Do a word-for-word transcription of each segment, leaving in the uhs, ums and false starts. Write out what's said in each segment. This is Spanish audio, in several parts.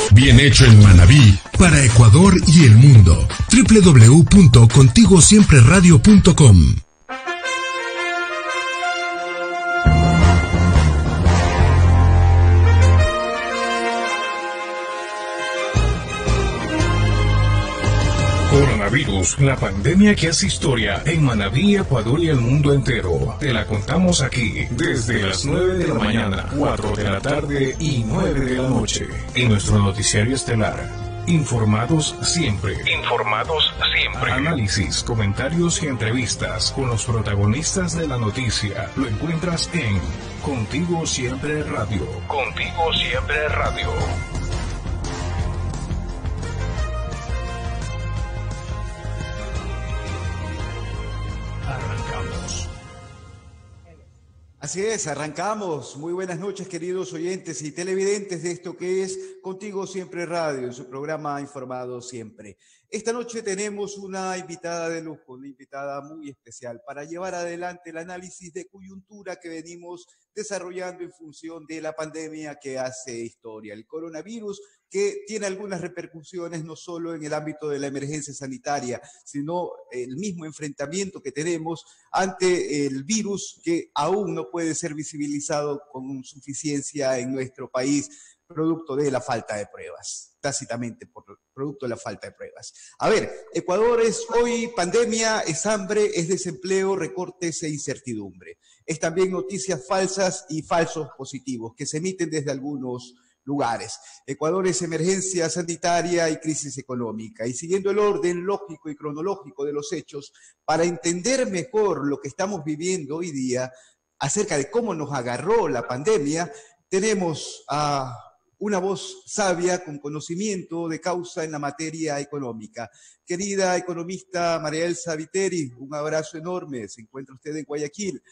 Bien hecho en Manabí, para Ecuador y el mundo. doble u doble u doble u punto contigo siempre radio punto com. Coronavirus, la pandemia que hace historia en Manabí, Ecuador y el mundo entero. Te la contamos aquí desde las nueve de la mañana, cuatro de la tarde y nueve de la noche. En nuestro noticiario estelar. Informados siempre. Informados siempre. Análisis, comentarios y entrevistas con los protagonistas de la noticia. Lo encuentras en Contigo Siempre Radio. Contigo Siempre Radio. Arrancamos. Así es, arrancamos. Muy buenas noches, queridos oyentes y televidentes de esto que es Contigo Siempre Radio, en su programa Informado Siempre. Esta noche tenemos una invitada de lujo, una invitada muy especial para llevar adelante el análisis de coyuntura que venimos desarrollando en función de la pandemia que hace historia, el coronavirus, que tiene algunas repercusiones no solo en el ámbito de la emergencia sanitaria, sino el mismo enfrentamiento que tenemos ante el virus que aún no puede ser visibilizado con suficiencia en nuestro país, producto de la falta de pruebas, tácitamente por producto de la falta de pruebas. A ver, Ecuador es hoy pandemia, es hambre, es desempleo, recortes e incertidumbre. Es también noticias falsas y falsos positivos que se emiten desde algunos lugares. Ecuador es emergencia sanitaria y crisis económica. Y siguiendo el orden lógico y cronológico de los hechos, para entender mejor lo que estamos viviendo hoy día acerca de cómo nos agarró la pandemia, tenemos a una voz sabia con conocimiento de causa en la materia económica. Querida economista María Elsa Viteri, un abrazo enorme. Se encuentra usted en Guayaquil.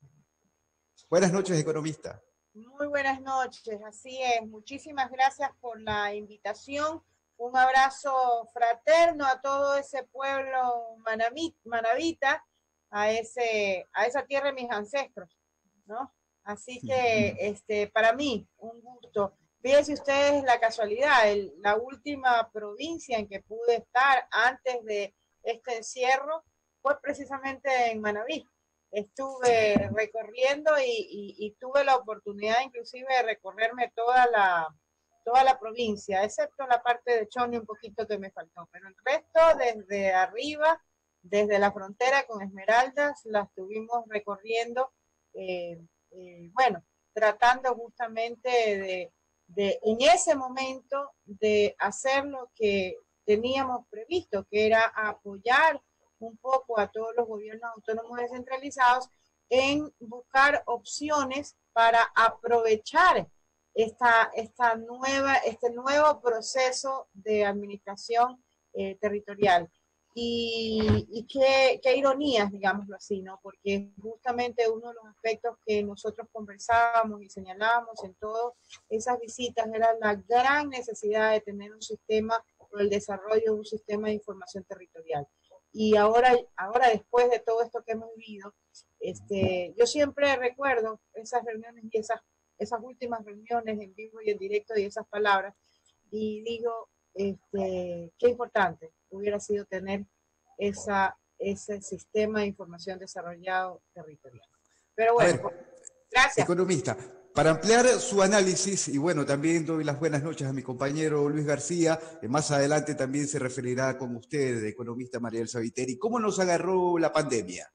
Buenas noches, economista. Muy buenas noches, así es. Muchísimas gracias por la invitación. Un abrazo fraterno a todo ese pueblo manabita, a, ese, a esa tierra de mis ancestros, ¿no? Así que este, para mí, un gusto. Fíjense ustedes la casualidad, el, la última provincia en que pude estar antes de este encierro fue precisamente en Manabí. Estuve recorriendo y, y, y tuve la oportunidad inclusive de recorrerme toda la, toda la provincia, excepto la parte de Chone un poquito que me faltó, pero el resto desde arriba, desde la frontera con Esmeraldas, la estuvimos recorriendo, eh, eh, bueno, tratando justamente de, de, en ese momento, de hacer lo que teníamos previsto, que era apoyar un poco a todos los gobiernos autónomos descentralizados en buscar opciones para aprovechar esta, esta nueva, este nuevo proceso de administración eh, territorial. Y, y qué, qué ironías, digámoslo así, ¿no? Porque justamente uno de los aspectos que nosotros conversábamos y señalábamos en todas esas visitas era la gran necesidad de tener un sistema o el desarrollo de un sistema de información territorial. Y ahora, ahora después de todo esto que hemos vivido, este, yo siempre recuerdo esas reuniones y esas, esas últimas reuniones en vivo y en directo y esas palabras, y digo, este, qué importante hubiera sido tener esa, ese sistema de información desarrollado territorial. Pero bueno, ver, gracias. Economista, para ampliar su análisis, y bueno, también doy las buenas noches a mi compañero Luis García, que más adelante también se referirá con usted, economista María Elsa Viteri. ¿Cómo nos agarró la pandemia?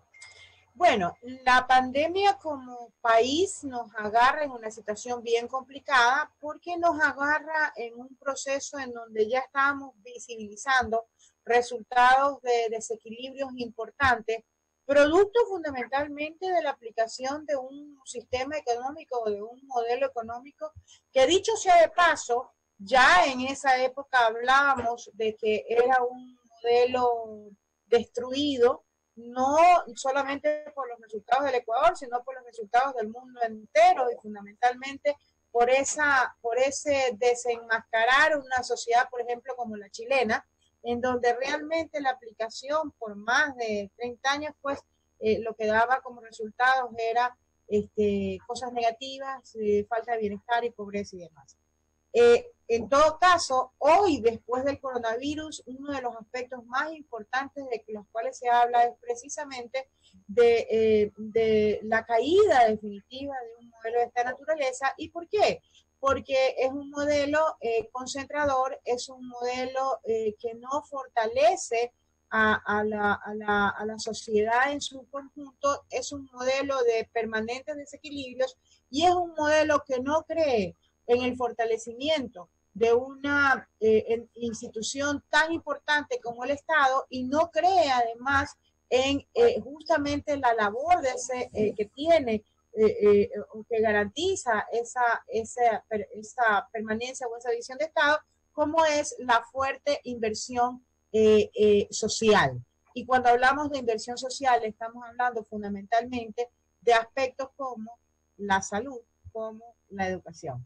Bueno, la pandemia como país nos agarra en una situación bien complicada porque nos agarra en un proceso en donde ya estábamos visibilizando resultados de desequilibrios importantes, producto fundamentalmente de la aplicación de un sistema económico, de un modelo económico que, dicho sea de paso, ya en esa época hablábamos de que era un modelo destruido, no solamente por los resultados del Ecuador, sino por los resultados del mundo entero y fundamentalmente por, esa, por ese desenmascarar una sociedad, por ejemplo, como la chilena, en donde realmente la aplicación por más de treinta años, pues eh, lo que daba como resultados era este, cosas negativas, eh, falta de bienestar y pobreza y demás. Eh, en todo caso, hoy, después del coronavirus, uno de los aspectos más importantes de los cuales se habla es precisamente de, eh, de la caída definitiva de un modelo de esta naturaleza. ¿Y por qué? Porque es un modelo eh, concentrador, es un modelo eh, que no fortalece a, a, la, a, la, a la sociedad en su conjunto, es un modelo de permanentes desequilibrios y es un modelo que no cree en el fortalecimiento de una eh, institución tan importante como el Estado y no cree además en eh, justamente la labor de ese, eh, que tiene eh, eh, que garantiza esa, esa, esa permanencia o esa visión de Estado, como es la fuerte inversión eh, eh, social. Y cuando hablamos de inversión social, estamos hablando fundamentalmente de aspectos como la salud, como la educación.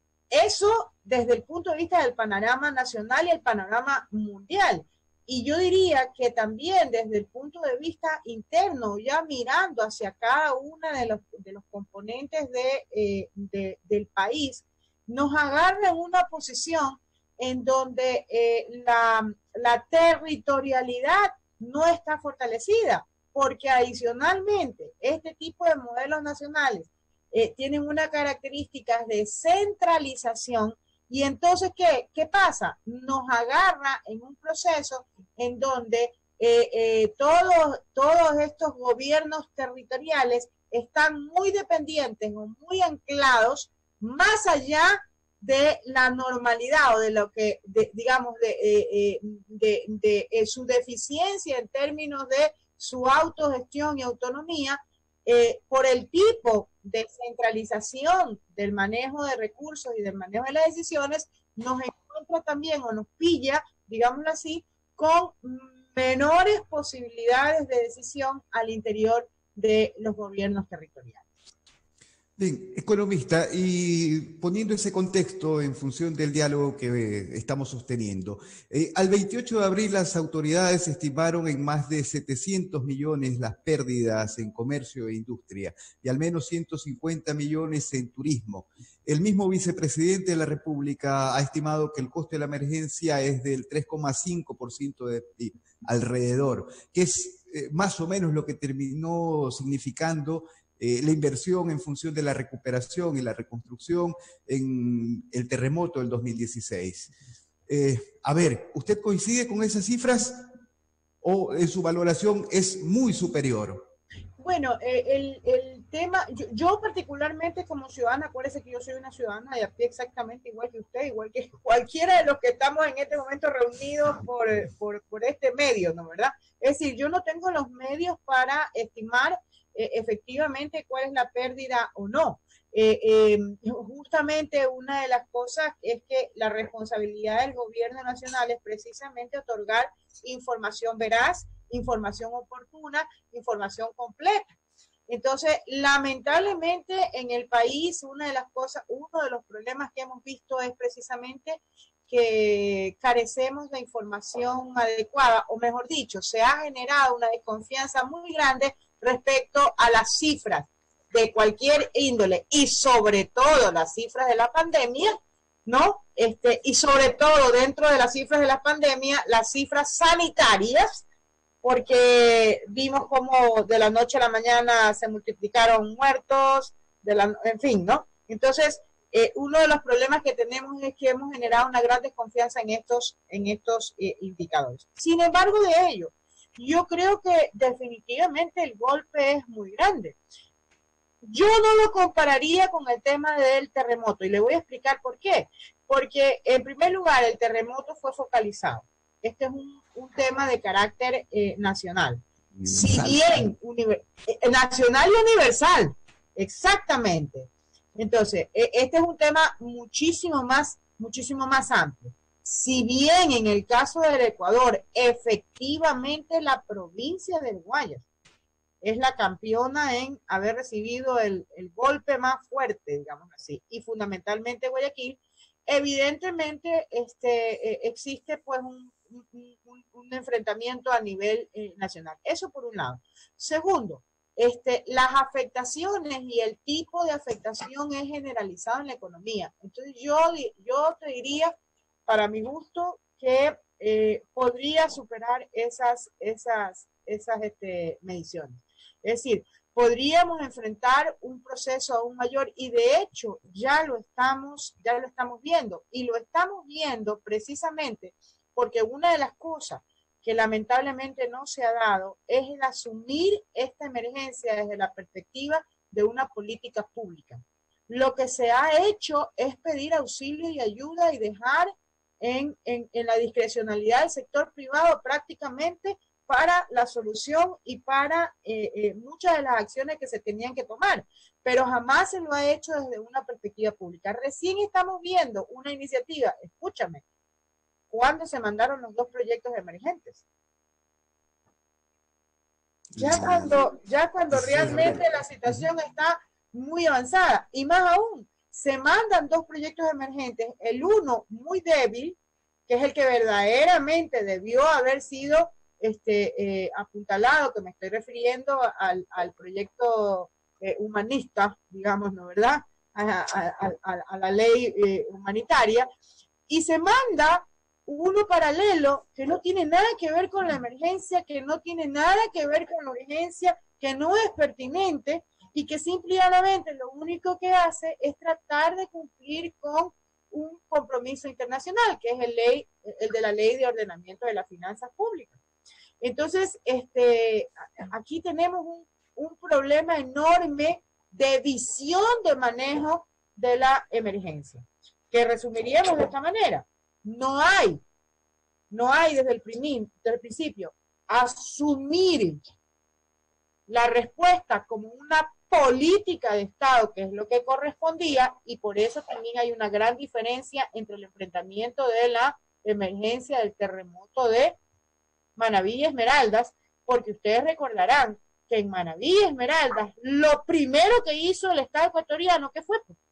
Eso desde el punto de vista del panorama nacional y el panorama mundial. Y yo diría que también desde el punto de vista interno, ya mirando hacia cada uno de los, de los componentes de, eh, de, del país, nos agarra en una posición en donde eh, la, la territorialidad no está fortalecida, porque adicionalmente este tipo de modelos nacionales eh, tienen una característica de centralización. Y entonces, ¿qué, qué pasa? Nos agarra en un proceso en donde eh, eh, todos, todos estos gobiernos territoriales están muy dependientes o muy anclados más allá de la normalidad o de lo que, de, digamos, de, eh, de, de, de eh, su deficiencia en términos de su autogestión y autonomía, eh, por el tipo de centralización del manejo de recursos y del manejo de las decisiones, nos encuentra también o nos pilla, digámoslo así, con menores posibilidades de decisión al interior de los gobiernos territoriales. Bien, economista, y poniendo ese contexto en función del diálogo que eh, estamos sosteniendo, eh, al veintiocho de abril las autoridades estimaron en más de setecientos millones las pérdidas en comercio e industria y al menos ciento cincuenta millones en turismo. El mismo vicepresidente de la República ha estimado que el coste de la emergencia es del tres coma cinco por ciento de P I B, alrededor, que es eh, más o menos lo que terminó significando Eh, la inversión en función de la recuperación y la reconstrucción en el terremoto del dos mil dieciséis. Eh, a ver, ¿usted coincide con esas cifras o en su valoración es muy superior? Bueno, eh, el, el tema, yo, yo particularmente como ciudadana, acuérdese que yo soy una ciudadana de a pie exactamente igual que usted, igual que cualquiera de los que estamos en este momento reunidos por, por, por este medio, ¿no? ¿Verdad? Es decir, yo no tengo los medios para estimar Eh, efectivamente cuál es la pérdida o no. Eh, eh, justamente una de las cosas es que la responsabilidad del gobierno nacional es precisamente otorgar información veraz, información oportuna, información completa. Entonces, lamentablemente en el país, una de las cosas, uno de los problemas que hemos visto es precisamente que carecemos de información adecuada, o mejor dicho, se ha generado una desconfianza muy grande respecto a las cifras de cualquier índole y sobre todo las cifras de la pandemia, ¿no? Este, y sobre todo dentro de las cifras de la pandemia, las cifras sanitarias, porque vimos como de la noche a la mañana se multiplicaron muertos, de la, en fin, ¿no? Entonces, eh, uno de los problemas que tenemos es que hemos generado una gran desconfianza en estos, en estos eh, indicadores. Sin embargo, de ello, yo creo que definitivamente el golpe es muy grande. Yo no lo compararía con el tema del terremoto y le voy a explicar por qué. Porque en primer lugar el terremoto fue focalizado. Este es un, un tema de carácter eh, nacional. Universal. Si bien univer, eh, nacional y universal, exactamente. Entonces, eh, este es un tema muchísimo más, muchísimo más amplio. Si bien en el caso del Ecuador, efectivamente la provincia del Guayas es la campeona en haber recibido el, el golpe más fuerte, digamos así, y fundamentalmente Guayaquil, evidentemente este, eh, existe pues un, un, un, un enfrentamiento a nivel eh, nacional. Eso por un lado. Segundo, este, las afectaciones y el tipo de afectación es generalizado en la economía. Entonces yo, yo te diría, para mi gusto, que eh, podría superar esas, esas, esas este, mediciones. Es decir, podríamos enfrentar un proceso aún mayor y de hecho ya lo estamos, ya lo estamos viendo y lo estamos viendo precisamente porque una de las cosas que lamentablemente no se ha dado es el asumir esta emergencia desde la perspectiva de una política pública. Lo que se ha hecho es pedir auxilio y ayuda y dejar en, en, en la discrecionalidad del sector privado prácticamente para la solución y para eh, eh, muchas de las acciones que se tenían que tomar, pero jamás se lo ha hecho desde una perspectiva pública. Recién estamos viendo una iniciativa, escúchame, cuando se mandaron los dos proyectos emergentes. Ya cuando, ya cuando realmente la situación está muy avanzada, y más aún, se mandan dos proyectos emergentes, el uno muy débil, que es el que verdaderamente debió haber sido este, eh, apuntalado, que me estoy refiriendo al, al proyecto eh, humanista, digamos, ¿no? ¿Verdad? A, a, a, a la ley eh, humanitaria, y se manda uno paralelo que no tiene nada que ver con la emergencia, que no tiene nada que ver con la urgencia, que no es pertinente y que simplemente lo único que hace es tratar de cumplir con un compromiso internacional, que es el, ley, el de la Ley de Ordenamiento de las Finanzas Públicas. Entonces, este, aquí tenemos un, un problema enorme de visión de manejo de la emergencia, que resumiríamos de esta manera. No hay, no hay desde el, primín, desde el principio asumir la respuesta como una política de Estado, que es lo que correspondía, y por eso también hay una gran diferencia entre el enfrentamiento de la emergencia del terremoto de Manabí y Esmeraldas, porque ustedes recordarán que en Manabí y Esmeraldas lo primero que hizo el Estado ecuatoriano, ¿qué fue?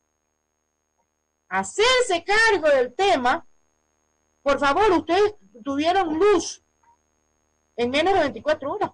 Hacerse cargo del tema. Por favor, ustedes tuvieron luz en menos de veinticuatro horas.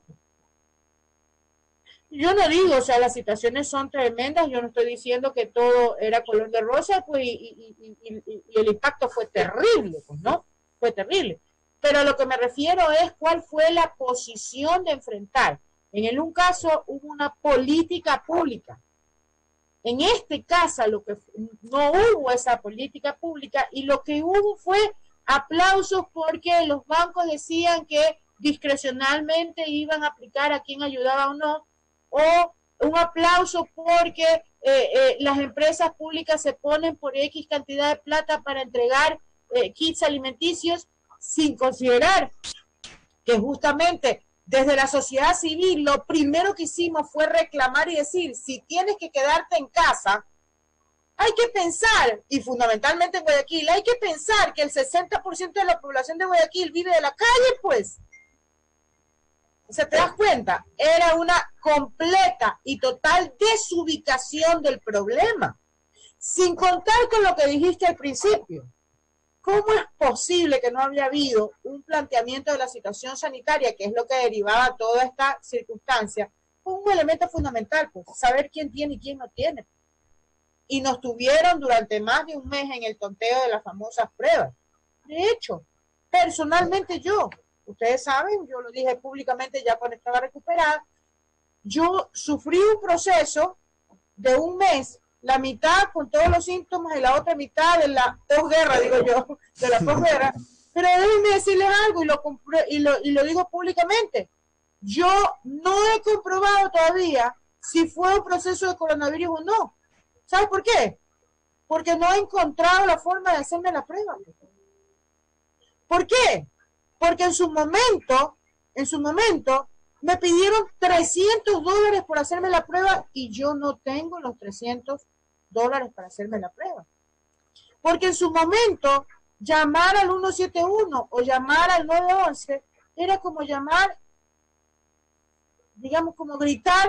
Yo no digo, o sea, las situaciones son tremendas, yo no estoy diciendo que todo era color de rosa, pues, y, y, y, y, y el impacto fue terrible, pues, ¿no? Fue terrible. Pero a lo que me refiero es cuál fue la posición de enfrentar. En el un caso hubo una política pública. En este caso lo que no hubo esa política pública y lo que hubo fue aplausos porque los bancos decían que discrecionalmente iban a aplicar a quien ayudaba o no, o un aplauso porque eh, eh, las empresas públicas se ponen por X cantidad de plata para entregar eh, kits alimenticios, sin considerar que justamente desde la sociedad civil lo primero que hicimos fue reclamar y decir, si tienes que quedarte en casa, hay que pensar, y fundamentalmente en Guayaquil, hay que pensar que el sesenta por ciento de la población de Guayaquil vive de la calle, pues. O sea, ¿te das cuenta? Era una completa y total desubicación del problema. Sin contar con lo que dijiste al principio. ¿Cómo es posible que no había habido un planteamiento de la situación sanitaria, que es lo que derivaba toda esta circunstancia? Un elemento fundamental, pues, saber quién tiene y quién no tiene. Y nos tuvieron durante más de un mes en el tonteo de las famosas pruebas. De hecho, personalmente yo, ustedes saben, yo lo dije públicamente ya cuando estaba recuperada, yo sufrí un proceso de un mes, la mitad con todos los síntomas y la otra mitad de la posguerra, digo yo, de la posguerra. Pero déjenme decirles algo y lo, y, lo, y lo digo públicamente. Yo no he comprobado todavía si fue un proceso de coronavirus o no. ¿Sabes por qué? Porque no he encontrado la forma de hacerme la prueba. ¿Por qué? Porque en su momento, en su momento, me pidieron trescientos dólares por hacerme la prueba y yo no tengo los trescientos dólares para hacerme la prueba. Porque en su momento, llamar al uno siete uno o llamar al nueve once era como llamar, digamos, como gritar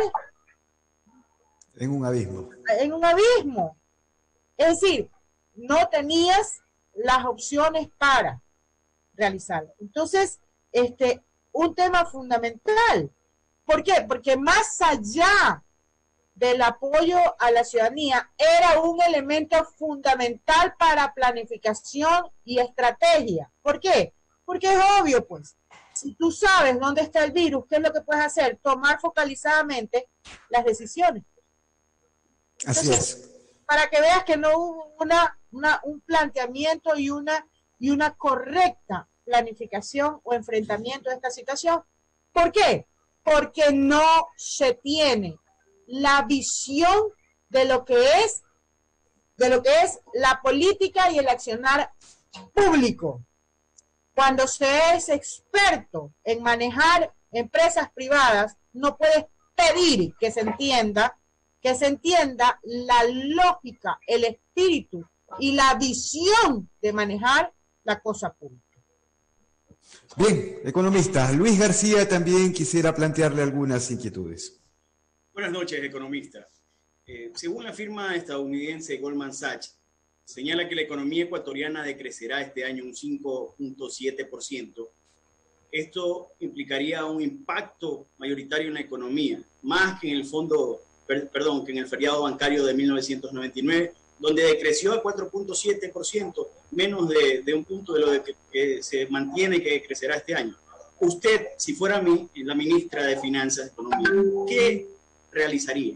en un abismo. En un abismo. Es decir, no tenías las opciones para realizarlo. Entonces, este, un tema fundamental ¿Por qué? Porque más allá del apoyo a la ciudadanía, era un elemento fundamental para planificación y estrategia. ¿Por qué? Porque es obvio, pues, si tú sabes dónde está el virus, ¿qué es lo que puedes hacer? Tomar focalizadamente las decisiones. Entonces, así es. Para que veas que no hubo una, una, un planteamiento y una, y una correcta planificación o enfrentamiento de esta situación. ¿Por qué? Porque no se tiene la visión de lo que es, de lo que es la política y el accionar público. Cuando se es experto en manejar empresas privadas, no puedes pedir que se entienda, que se entienda la lógica, el espíritu y la visión de manejar la cosa pública. Bien, economista, Luis García también quisiera plantearle algunas inquietudes. Buenas noches, economista. Eh, según la firma estadounidense Goldman Sachs, señala que la economía ecuatoriana decrecerá este año un cinco punto siete por ciento. Esto implicaría un impacto mayoritario en la economía, más que en el fondo, per, perdón, que en el feriado bancario de mil novecientos noventa y nueve, donde decreció a cuatro punto siete por ciento, menos de, de un punto de lo de que, que se mantiene que crecerá este año. Usted, si fuera mi, la ministra de Finanzas y Economía, ¿qué realizaría?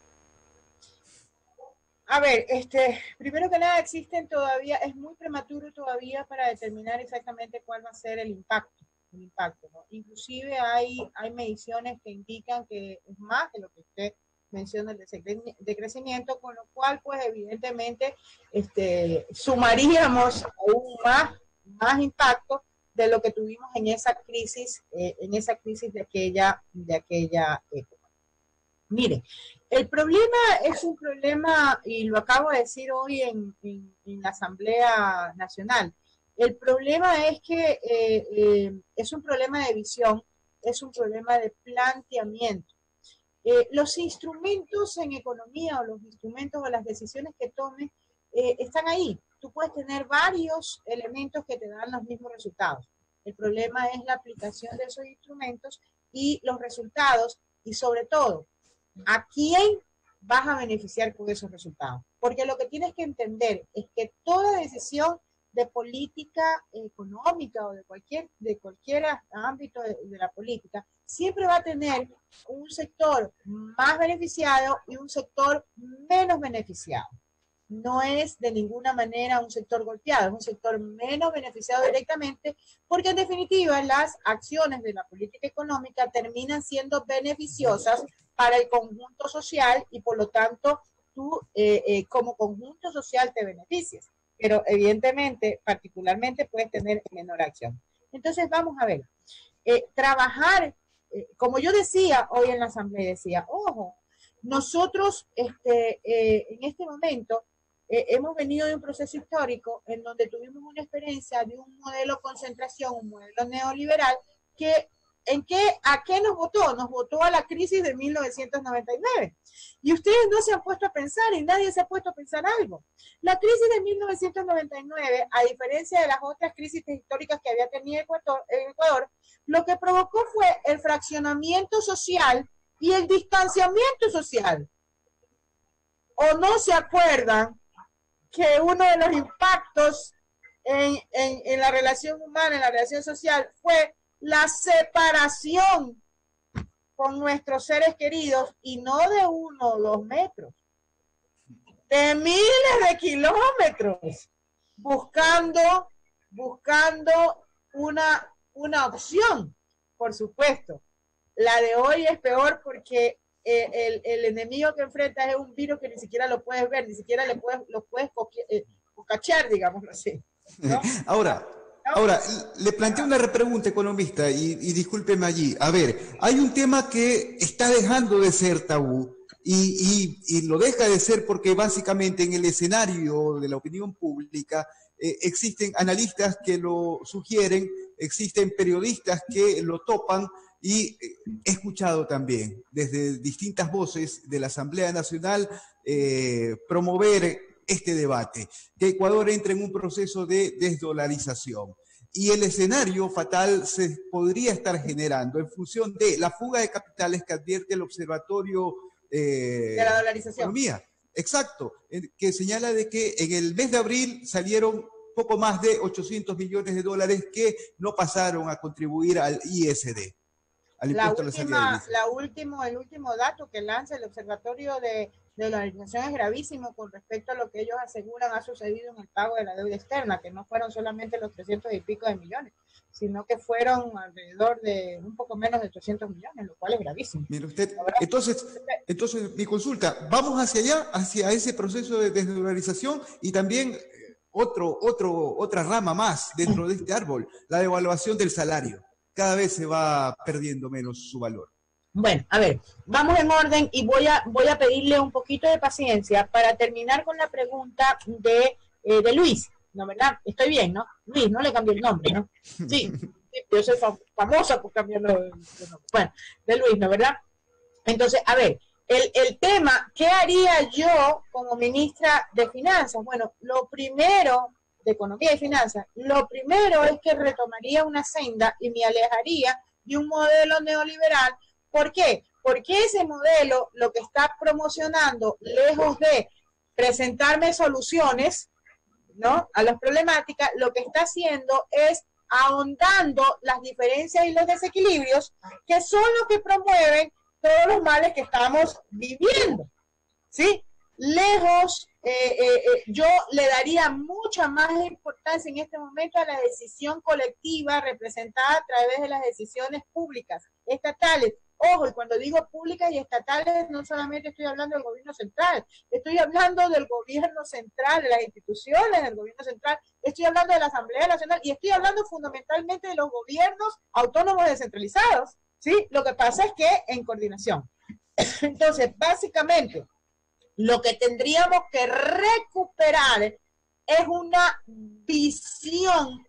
A ver, este, primero que nada existen todavía, es muy prematuro todavía para determinar exactamente cuál va a ser el impacto, el impacto, ¿no? Inclusive hay, hay mediciones que indican que es más de lo que usted menciona el decrecimiento, con lo cual pues evidentemente este, sumaríamos aún más, más impacto de lo que tuvimos en esa crisis, eh, en esa crisis de aquella, de aquella época. Mire, el problema es un problema, y lo acabo de decir hoy en, en, en la Asamblea Nacional, el problema es que eh, eh, es un problema de visión, es un problema de planteamiento. Eh, los instrumentos en economía o los instrumentos o las decisiones que tomes eh, están ahí. Tú puedes tener varios elementos que te dan los mismos resultados. El problema es la aplicación de esos instrumentos y los resultados, y sobre todo, ¿a quién vas a beneficiar con esos resultados? Porque lo que tienes que entender es que toda decisión de política económica o de cualquier, de cualquier ámbito de, de la política siempre va a tener un sector más beneficiado y un sector menos beneficiado. No es de ninguna manera un sector golpeado, es un sector menos beneficiado directamente, porque en definitiva las acciones de la política económica terminan siendo beneficiosas para el conjunto social y por lo tanto tú eh, eh, como conjunto social te beneficias, pero evidentemente particularmente puedes tener menor acción. Entonces vamos a ver, eh, trabajar, eh, como yo decía hoy en la asamblea, decía, ojo, nosotros este, eh, en este momento eh, hemos venido de un proceso histórico en donde tuvimos una experiencia de un modelo concentración, un modelo neoliberal que ¿En qué, ¿A qué nos votó? Nos votó a la crisis de mil novecientos noventa y nueve. Y ustedes no se han puesto a pensar, y nadie se ha puesto a pensar algo. La crisis de mil novecientos noventa y nueve, a diferencia de las otras crisis históricas que había tenido Ecuador, Ecuador, lo que provocó fue el fraccionamiento social y el distanciamiento social. ¿O no se acuerdan que uno de los impactos en, en, en la relación humana, en la relación social, fue la separación con nuestros seres queridos, y no de uno o dos metros, de miles de kilómetros, buscando, buscando una, una opción? Por supuesto, la de hoy es peor porque eh, el, el enemigo que enfrentas es un virus que ni siquiera lo puedes ver, ni siquiera le puedes, lo puedes eh, cachar, digámoslo así, ¿no? Ahora, Ahora, le planteo una repregunta, economista, y, y discúlpeme allí. A ver, hay un tema que está dejando de ser tabú y, y, y lo deja de ser porque básicamente en el escenario de la opinión pública eh, existen analistas que lo sugieren, existen periodistas que lo topan, y he escuchado también desde distintas voces de la Asamblea Nacional eh, promover este debate, que Ecuador entre en un proceso de desdolarización. y el escenario fatal se podría estar generando en función de la fuga de capitales que advierte el Observatorio eh, de la dolarización. Economía. Exacto, que señala de que en el mes de abril salieron poco más de ochocientos millones de dólares que no pasaron a contribuir al I S D. La última, la último, el último dato que lanza el Observatorio de, de Dolarización es gravísimo con respecto a lo que ellos aseguran ha sucedido en el pago de la deuda externa, que no fueron solamente los trescientos y pico de millones, sino que fueron alrededor de un poco menos de ochocientos millones, lo cual es gravísimo. Mire usted, entonces, entonces mi consulta, vamos hacia allá, hacia ese proceso de desdolarización y también otro, otro, otra rama más dentro de este árbol, la devaluación del salario. Cada vez se va perdiendo menos su valor. Bueno, a ver, vamos en orden y voy a, voy a pedirle un poquito de paciencia para terminar con la pregunta de, eh, de Luis, ¿no, verdad? Estoy bien, ¿no? Luis, no le cambié el nombre, ¿no? Sí, sí, yo soy fam famosa por cambiarlo de nombre. Bueno, de Luis, ¿no, verdad? Entonces, a ver, el, el tema, ¿qué haría yo como ministra de Finanzas? Bueno, lo primero... de Economía y Finanzas, lo primero es que retomaría una senda y me alejaría de un modelo neoliberal. ¿Por qué? Porque ese modelo lo que está promocionando, lejos de presentarme soluciones, ¿no?, a las problemáticas, lo que está haciendo es ahondando las diferencias y los desequilibrios que son los que promueven todos los males que estamos viviendo, ¿sí? Lejos, eh, eh, eh, yo le daría mucha más importancia en este momento a la decisión colectiva representada a través de las decisiones públicas, estatales. Ojo, y cuando digo públicas y estatales, no solamente estoy hablando del gobierno central, estoy hablando del gobierno central, de las instituciones del gobierno central, estoy hablando de la Asamblea Nacional y estoy hablando fundamentalmente de los gobiernos autónomos descentralizados, ¿sí? Lo que pasa es que en coordinación. Entonces, básicamente, lo que tendríamos que recuperar es una visión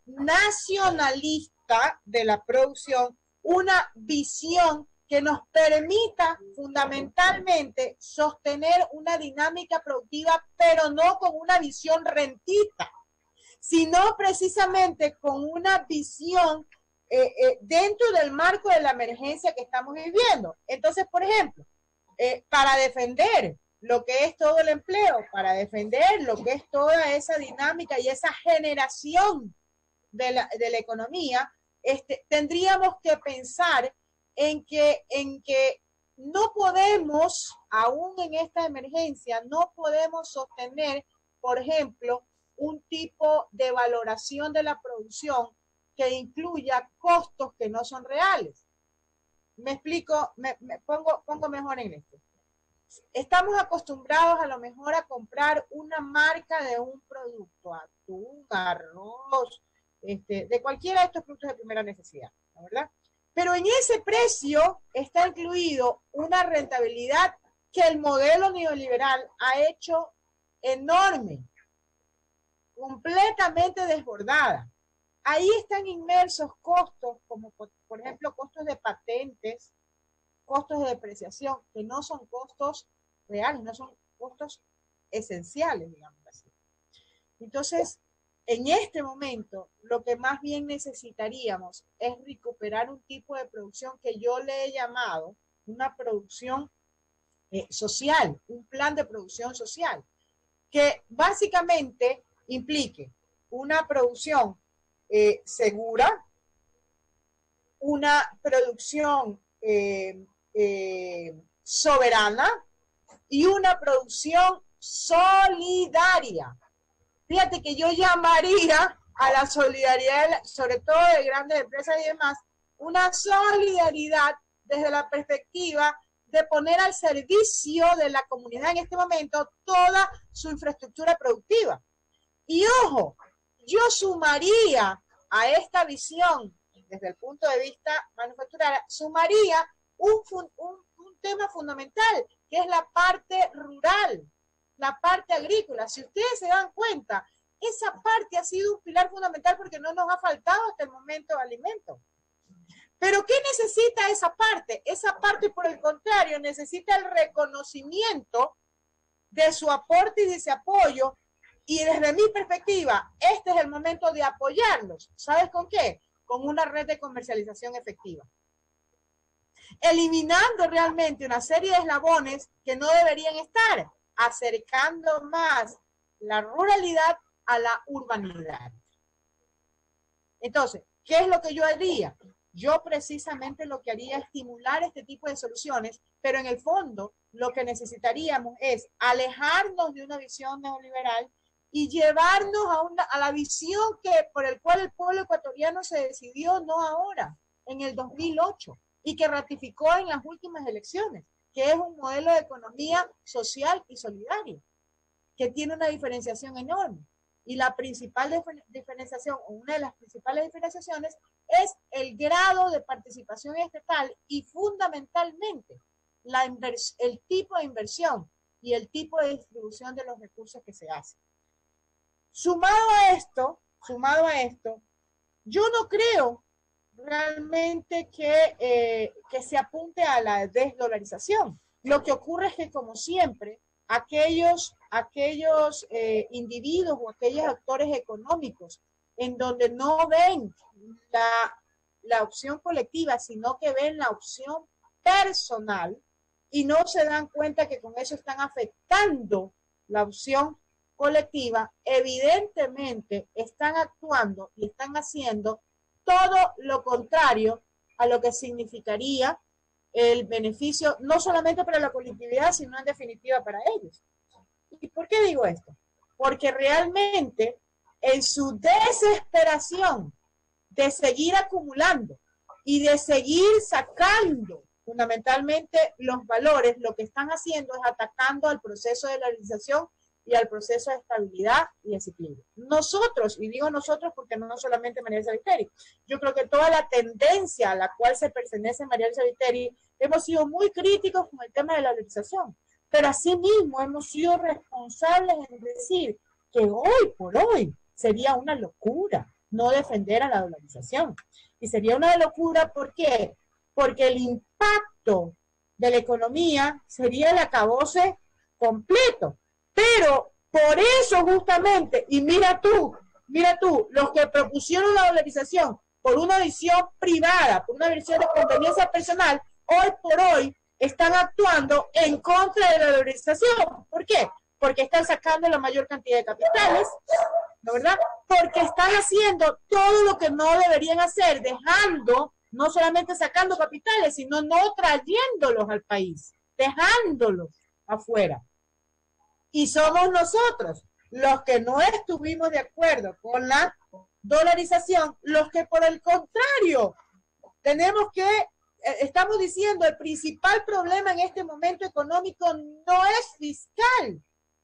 nacionalista de la producción, una visión que nos permita fundamentalmente sostener una dinámica productiva, pero no con una visión rentista, sino precisamente con una visión eh, eh, dentro del marco de la emergencia que estamos viviendo. Entonces, por ejemplo, eh, para defender lo que es todo el empleo, para defender lo que es toda esa dinámica y esa generación de la, de la economía, este, tendríamos que pensar en que, en que no podemos, aún en esta emergencia, no podemos sostener, por ejemplo, un tipo de valoración de la producción que incluya costos que no son reales. Me explico, me, me pongo, pongo mejor en esto. Estamos acostumbrados a lo mejor a comprar una marca de un producto, atún, arroz, este, de cualquiera de estos productos de primera necesidad, ¿no, verdad? Pero en ese precio está incluido una rentabilidad que el modelo neoliberal ha hecho enorme, completamente desbordada. Ahí están inmersos costos como, por, por ejemplo, costos de patentes, costos de depreciación, que no son costos reales, no son costos esenciales, digamos así. Entonces, en este momento, lo que más bien necesitaríamos es recuperar un tipo de producción que yo le he llamado una producción eh, social, un plan de producción social, que básicamente implique una producción eh, segura, una producción eh, eh, soberana y una producción solidaria. Fíjate que yo llamaría a la solidaridad, sobre todo de grandes empresas y demás, una solidaridad desde la perspectiva de poner al servicio de la comunidad en este momento toda su infraestructura productiva. Y ojo, yo sumaría a esta visión desde el punto de vista manufacturero, sumaría un, un, un tema fundamental, que es la parte rural, la parte agrícola. Si ustedes se dan cuenta, esa parte ha sido un pilar fundamental porque no nos ha faltado hasta el momento alimento. Pero ¿qué necesita esa parte? Esa parte, por el contrario, necesita el reconocimiento de su aporte y de ese apoyo Y desde mi perspectiva, este es el momento de apoyarlos. ¿Sabes con qué? Con una red de comercialización efectiva. Eliminando realmente una serie de eslabones que no deberían estar, acercando más la ruralidad a la urbanidad. Entonces, ¿qué es lo que yo haría? Yo precisamente lo que haría es estimular este tipo de soluciones, pero en el fondo lo que necesitaríamos es alejarnos de una visión neoliberal y llevarnos a, una, a la visión que, por el cual el pueblo ecuatoriano se decidió, no ahora, en el dos mil ocho, y que ratificó en las últimas elecciones, que es un modelo de economía social y solidaria, que tiene una diferenciación enorme. Y la principal diferenciación, o una de las principales diferenciaciones, es el grado de participación estatal y fundamentalmente la el tipo de inversión y el tipo de distribución de los recursos que se hace. Sumado a esto, sumado a esto, yo no creo realmente que, eh, que se apunte a la desdolarización. Lo que ocurre es que, como siempre, aquellos, aquellos eh, individuos o aquellos actores económicos en donde no ven la, la opción colectiva, sino que ven la opción personal y no se dan cuenta que con eso están afectando la opción colectiva, evidentemente están actuando y están haciendo todo lo contrario a lo que significaría el beneficio, no solamente para la colectividad, sino en definitiva para ellos. ¿Y por qué digo esto? Porque realmente en su desesperación de seguir acumulando y de seguir sacando fundamentalmente los valores, lo que están haciendo es atacando al proceso de dolarización y al proceso de estabilidad y desequilibrio. Nosotros, y digo nosotros porque no solamente María Elsa Viteri, yo creo que toda la tendencia a la cual se pertenece María Elsa Viteri, hemos sido muy críticos con el tema de la dolarización, pero asimismo hemos sido responsables en decir que hoy por hoy sería una locura no defender a la dolarización. Y sería una locura, ¿por qué? Porque el impacto de la economía sería el acabose completo. Pero por eso justamente, y mira tú, mira tú, los que propusieron la dolarización por una visión privada, por una visión de conveniencia personal, hoy por hoy están actuando en contra de la dolarización. ¿Por qué? Porque están sacando la mayor cantidad de capitales, ¿no verdad? Porque están haciendo todo lo que no deberían hacer, dejando, no solamente sacando capitales, sino no trayéndolos al país, dejándolos afuera. Y somos nosotros los que no estuvimos de acuerdo con la dolarización, los que por el contrario tenemos que, eh, estamos diciendo, el principal problema en este momento económico no es fiscal.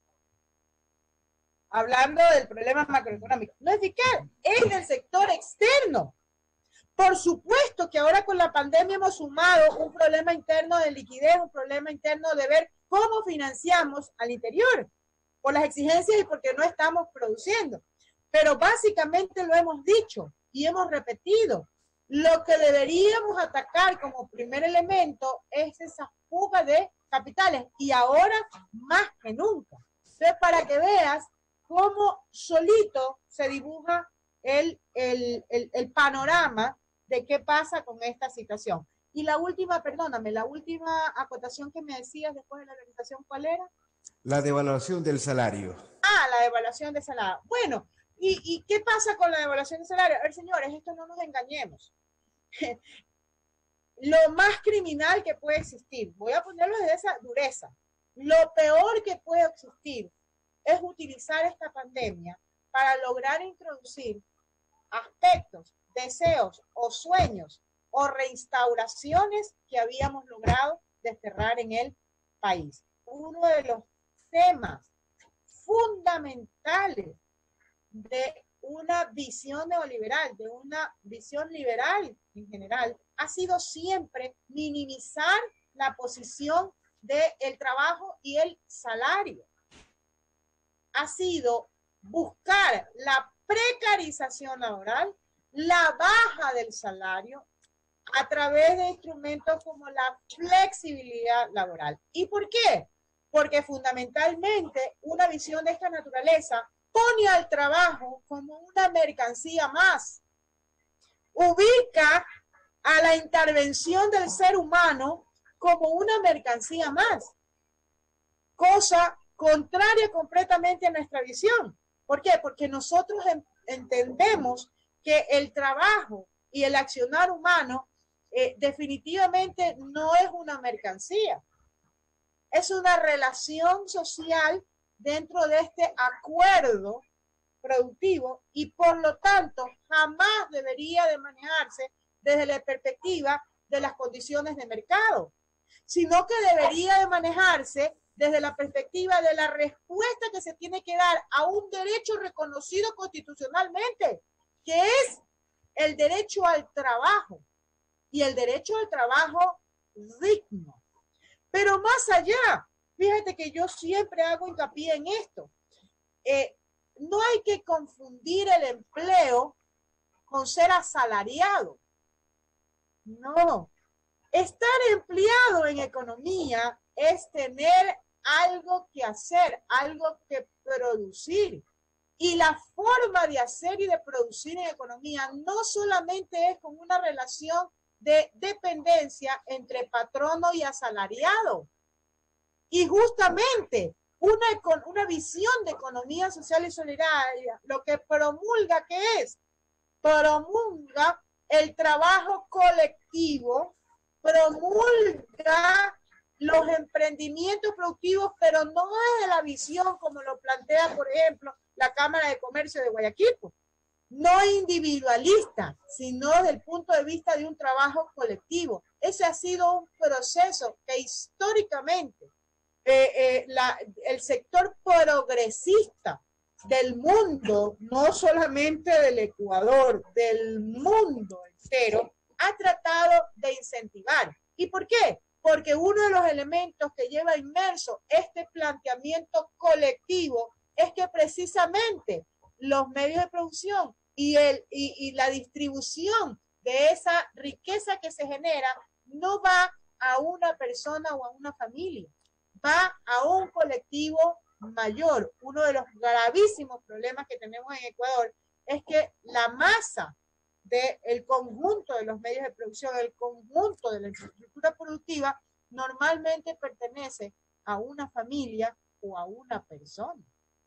Hablando del problema macroeconómico, no es fiscal, es del sector externo. Por supuesto que ahora con la pandemia hemos sumado un problema interno de liquidez, un problema interno de ver cómo financiamos al interior, por las exigencias y porque no estamos produciendo. Pero básicamente lo hemos dicho y hemos repetido. Lo que deberíamos atacar como primer elemento es esa fuga de capitales y ahora más que nunca. Entonces, para que veas cómo solito se dibuja el, el, el, el panorama de qué pasa con esta situación. Y la última, perdóname, la última acotación que me decías después de la organización, ¿cuál era? La devaluación del salario. Ah, la devaluación del salario. Bueno, ¿y, ¿y qué pasa con la devaluación del salario? A ver, señores, esto no nos engañemos. Lo más criminal que puede existir, voy a ponerlo de esa dureza, lo peor que puede existir es utilizar esta pandemia para lograr introducir aspectos, deseos o sueños o reinstauraciones que habíamos logrado desterrar en el país. Uno de los temas fundamentales de una visión neoliberal, de una visión liberal en general, ha sido siempre minimizar la posición del trabajo y el salario. Ha sido buscar la precarización laboral, la baja del salario, a través de instrumentos como la flexibilidad laboral. ¿Y por qué? Porque fundamentalmente una visión de esta naturaleza, pone al trabajo como una mercancía más. Ubica a la intervención del ser humano como una mercancía más. Cosa contraria completamente a nuestra visión. ¿Por qué? Porque nosotros en, entendemos que el trabajo y el accionar humano eh, definitivamente no es una mercancía. Es una relación social dentro de este acuerdo productivo y por lo tanto jamás debería de manejarse desde la perspectiva de las condiciones de mercado, sino que debería de manejarse desde la perspectiva de la respuesta que se tiene que dar a un derecho reconocido constitucionalmente, que es el derecho al trabajo y el derecho al trabajo digno. Pero más allá, fíjate que yo siempre hago hincapié en esto. Eh, no hay que confundir el empleo con ser asalariado. No. Estar empleado en economía es tener algo que hacer, algo que producir. Y la forma de hacer y de producir en economía no solamente es con una relación de dependencia entre patrono y asalariado. Y justamente una, una visión de economía social y solidaria, lo que promulga, ¿qué es? Promulga el trabajo colectivo, promulga los emprendimientos productivos, pero no desde la visión como lo plantea, por ejemplo, la Cámara de Comercio de Guayaquil, no individualista, sino desde el punto de vista de un trabajo colectivo. Ese ha sido un proceso que históricamente eh, eh, la, el sector progresista del mundo, no solamente del Ecuador, del mundo entero, ha tratado de incentivar. ¿Y por qué? Porque uno de los elementos que lleva inmerso este planteamiento colectivo es que precisamente los medios de producción y, el, y, y la distribución de esa riqueza que se genera no va a una persona o a una familia, va a un colectivo mayor. Uno de los gravísimos problemas que tenemos en Ecuador es que la masa del conjunto de los medios de producción, el conjunto de la infraestructura productiva, normalmente pertenece a una familia o a una persona.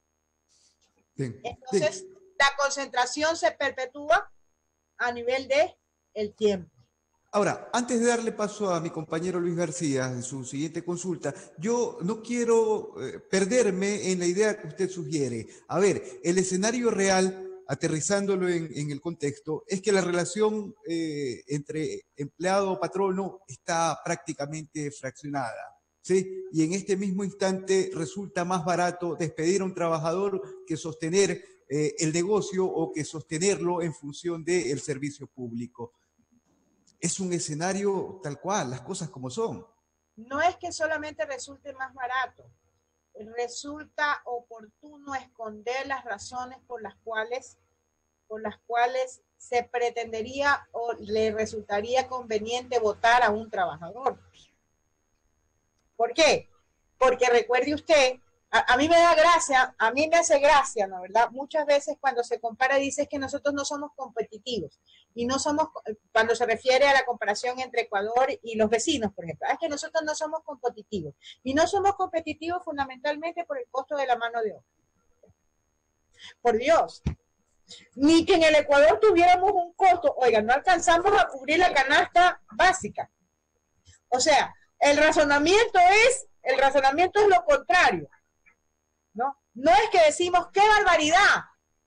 Bien, Entonces, bien. La concentración se perpetúa a nivel de el tiempo. Ahora, antes de darle paso a mi compañero Luis García en su siguiente consulta, yo no quiero eh, perderme en la idea que usted sugiere. A ver, el escenario real, aterrizándolo en, en el contexto, es que la relación eh, entre empleado-patrono está prácticamente fraccionada, ¿sí? Y en este mismo instante resulta más barato despedir a un trabajador que sostener eh, el negocio o que sostenerlo en función del servicio público. Es un escenario tal cual, las cosas como son. No es que solamente resulte más barato, resulta oportuno esconder las razones por las cuales, por las cuales se pretendería o le resultaría conveniente votar a un trabajador. ¿Por qué? Porque recuerde usted, a, a mí me da gracia, a mí me hace gracia, ¿no? ¿Verdad? Muchas veces cuando se compara dice que nosotros no somos competitivos. Y no somos, cuando se refiere a la comparación entre Ecuador y los vecinos, por ejemplo, es que nosotros no somos competitivos. Y no somos competitivos fundamentalmente por el costo de la mano de obra. Por Dios. Ni que en el Ecuador tuviéramos un costo, oiga, no alcanzamos a cubrir la canasta básica. O sea, el razonamiento es, el razonamiento es lo contrario. ¿No? No es que decimos, ¡qué barbaridad!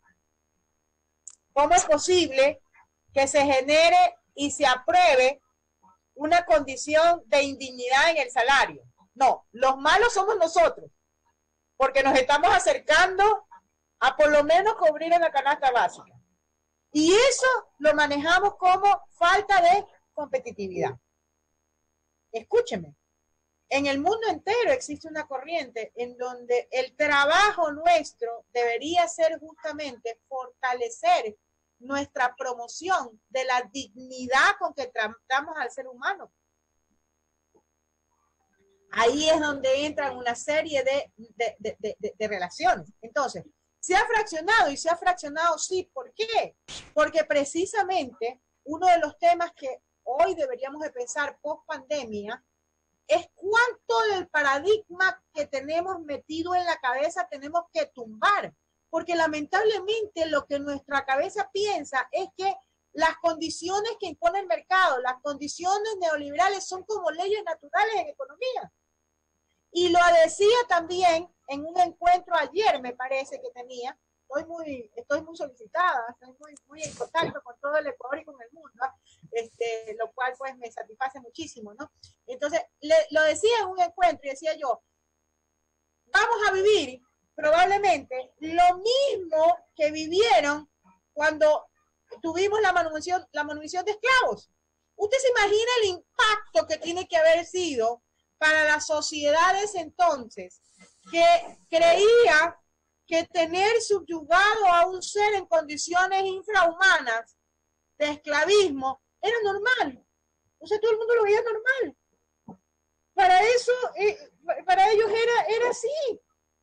¿Cómo es posible que se genere y se apruebe una condición de indignidad en el salario? No, los malos somos nosotros, porque nos estamos acercando a por lo menos cubrir en la canasta básica. Y eso lo manejamos como falta de competitividad. Escúcheme, en el mundo entero existe una corriente en donde el trabajo nuestro debería ser justamente fortalecer nuestra promoción de la dignidad con que tratamos al ser humano. Ahí es donde entran una serie de, de, de, de, de relaciones. Entonces, Se ha fraccionado y se ha fraccionado, sí. ¿Por qué? Porque precisamente uno de los temas que hoy deberíamos de pensar post pandemia es cuánto del paradigma que tenemos metido en la cabeza tenemos que tumbar. Porque lamentablemente lo que nuestra cabeza piensa es que las condiciones que impone el mercado, las condiciones neoliberales son como leyes naturales en economía. Y lo decía también en un encuentro ayer, me parece que tenía, estoy muy, estoy muy solicitada, estoy muy, muy en contacto con todo el Ecuador y con el mundo, este, lo cual pues me satisface muchísimo, ¿no? Entonces, le, lo decía en un encuentro y decía yo, vamos a vivir probablemente lo mismo que vivieron cuando tuvimos la manutención, la manutención de esclavos. Usted se imagina el impacto que tiene que haber sido para las sociedades entonces, que creía que tener subyugado a un ser en condiciones infrahumanas de esclavismo era normal. O sea, todo el mundo lo veía normal. Para eso, eh, para ellos era, era así.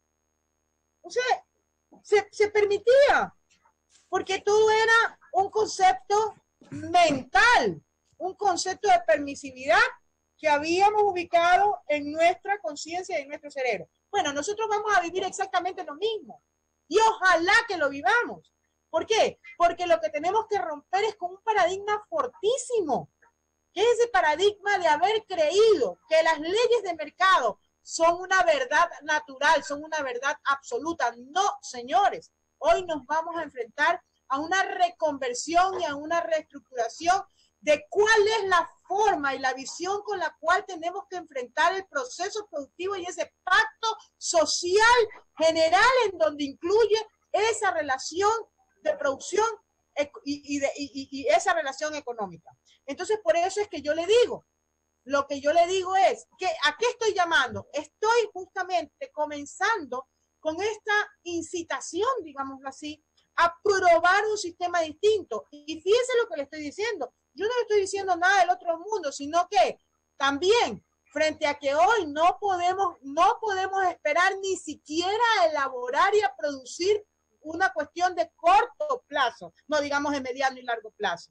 O sea, se, se permitía, porque todo era un concepto mental, un concepto de permisividad que habíamos ubicado en nuestra conciencia y en nuestro cerebro. Bueno, nosotros vamos a vivir exactamente lo mismo y ojalá que lo vivamos. ¿Por qué? Porque lo que tenemos que romper es con un paradigma fortísimo, que es ese paradigma de haber creído que las leyes de mercado son una verdad natural, son una verdad absoluta. No, señores, hoy nos vamos a enfrentar a una reconversión y a una reestructuración de cuál es la forma y la visión con la cual tenemos que enfrentar el proceso productivo y ese pacto social general en donde incluye esa relación de producción y, y, de, y, y esa relación económica. Entonces, por eso es que yo le digo, lo que yo le digo es, que ¿a qué estoy llamando? Estoy justamente comenzando con esta incitación, digámoslo así, a probar un sistema distinto. Y fíjense lo que le estoy diciendo. Yo no le estoy diciendo nada del otro mundo, sino que también frente a que hoy no podemos, no podemos esperar ni siquiera a elaborar y a producir una cuestión de corto plazo, no digamos de mediano y largo plazo,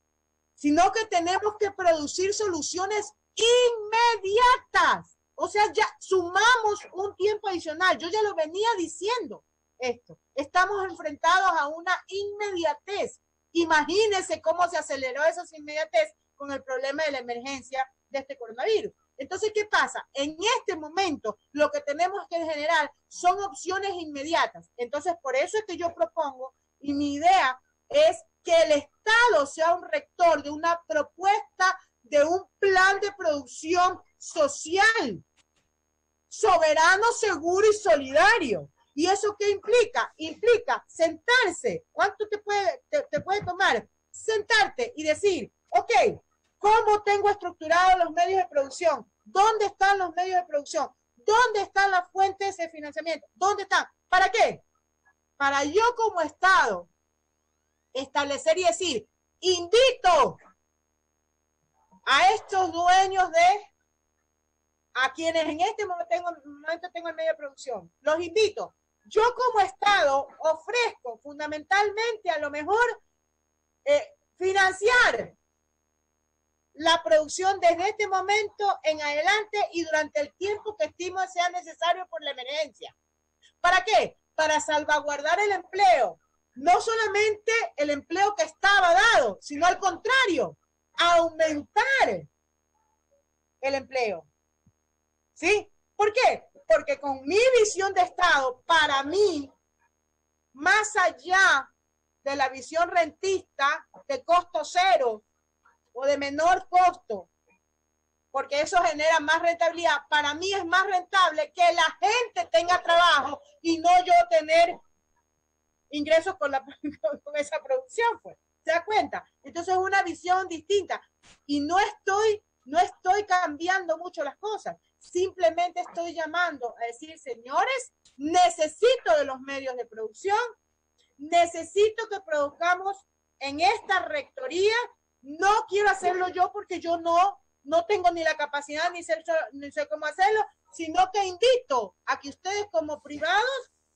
sino que tenemos que producir soluciones inmediatas. O sea, ya sumamos un tiempo adicional. Yo ya lo venía diciendo esto. Estamos enfrentados a una inmediatez. Imagínense cómo se aceleró esa inmediatez con el problema de la emergencia de este coronavirus. Entonces, ¿qué pasa? En este momento, lo que tenemos que generar son opciones inmediatas. Entonces, por eso es que yo propongo, y mi idea es que el Estado sea un rector de una propuesta de un plan de producción social, soberano, seguro y solidario. ¿Y eso qué implica? Implica sentarse. ¿Cuánto te puede, te, te puede tomar? Sentarte y decir, ok, ¿cómo tengo estructurados los medios de producción? ¿Dónde están los medios de producción? ¿Dónde están las fuentes de financiamiento? ¿Dónde están? ¿Para qué? Para yo como Estado establecer y decir, invito a estos dueños de, a quienes en este momento tengo, momento tengo el medio de producción, los invito. Yo como Estado ofrezco fundamentalmente a lo mejor eh, financiar la producción desde este momento en adelante y durante el tiempo que estimo sea necesario por la emergencia. ¿Para qué? Para salvaguardar el empleo. No solamente el empleo que estaba dado, sino al contrario, aumentar el empleo. ¿Sí? ¿Por qué? Porque con mi visión de Estado, para mí, más allá de la visión rentista de costo cero o de menor costo, porque eso genera más rentabilidad, para mí es más rentable que la gente tenga trabajo y no yo tener ingresos con, la, con esa producción, pues. ¿Se da cuenta? Entonces es una visión distinta y no estoy, no estoy cambiando mucho las cosas. Simplemente estoy llamando a decir, señores, necesito de los medios de producción, necesito que produzcamos en esta rectoría. No quiero hacerlo yo porque yo no, no tengo ni la capacidad ni sé, ni sé cómo hacerlo, sino que invito a que ustedes como privados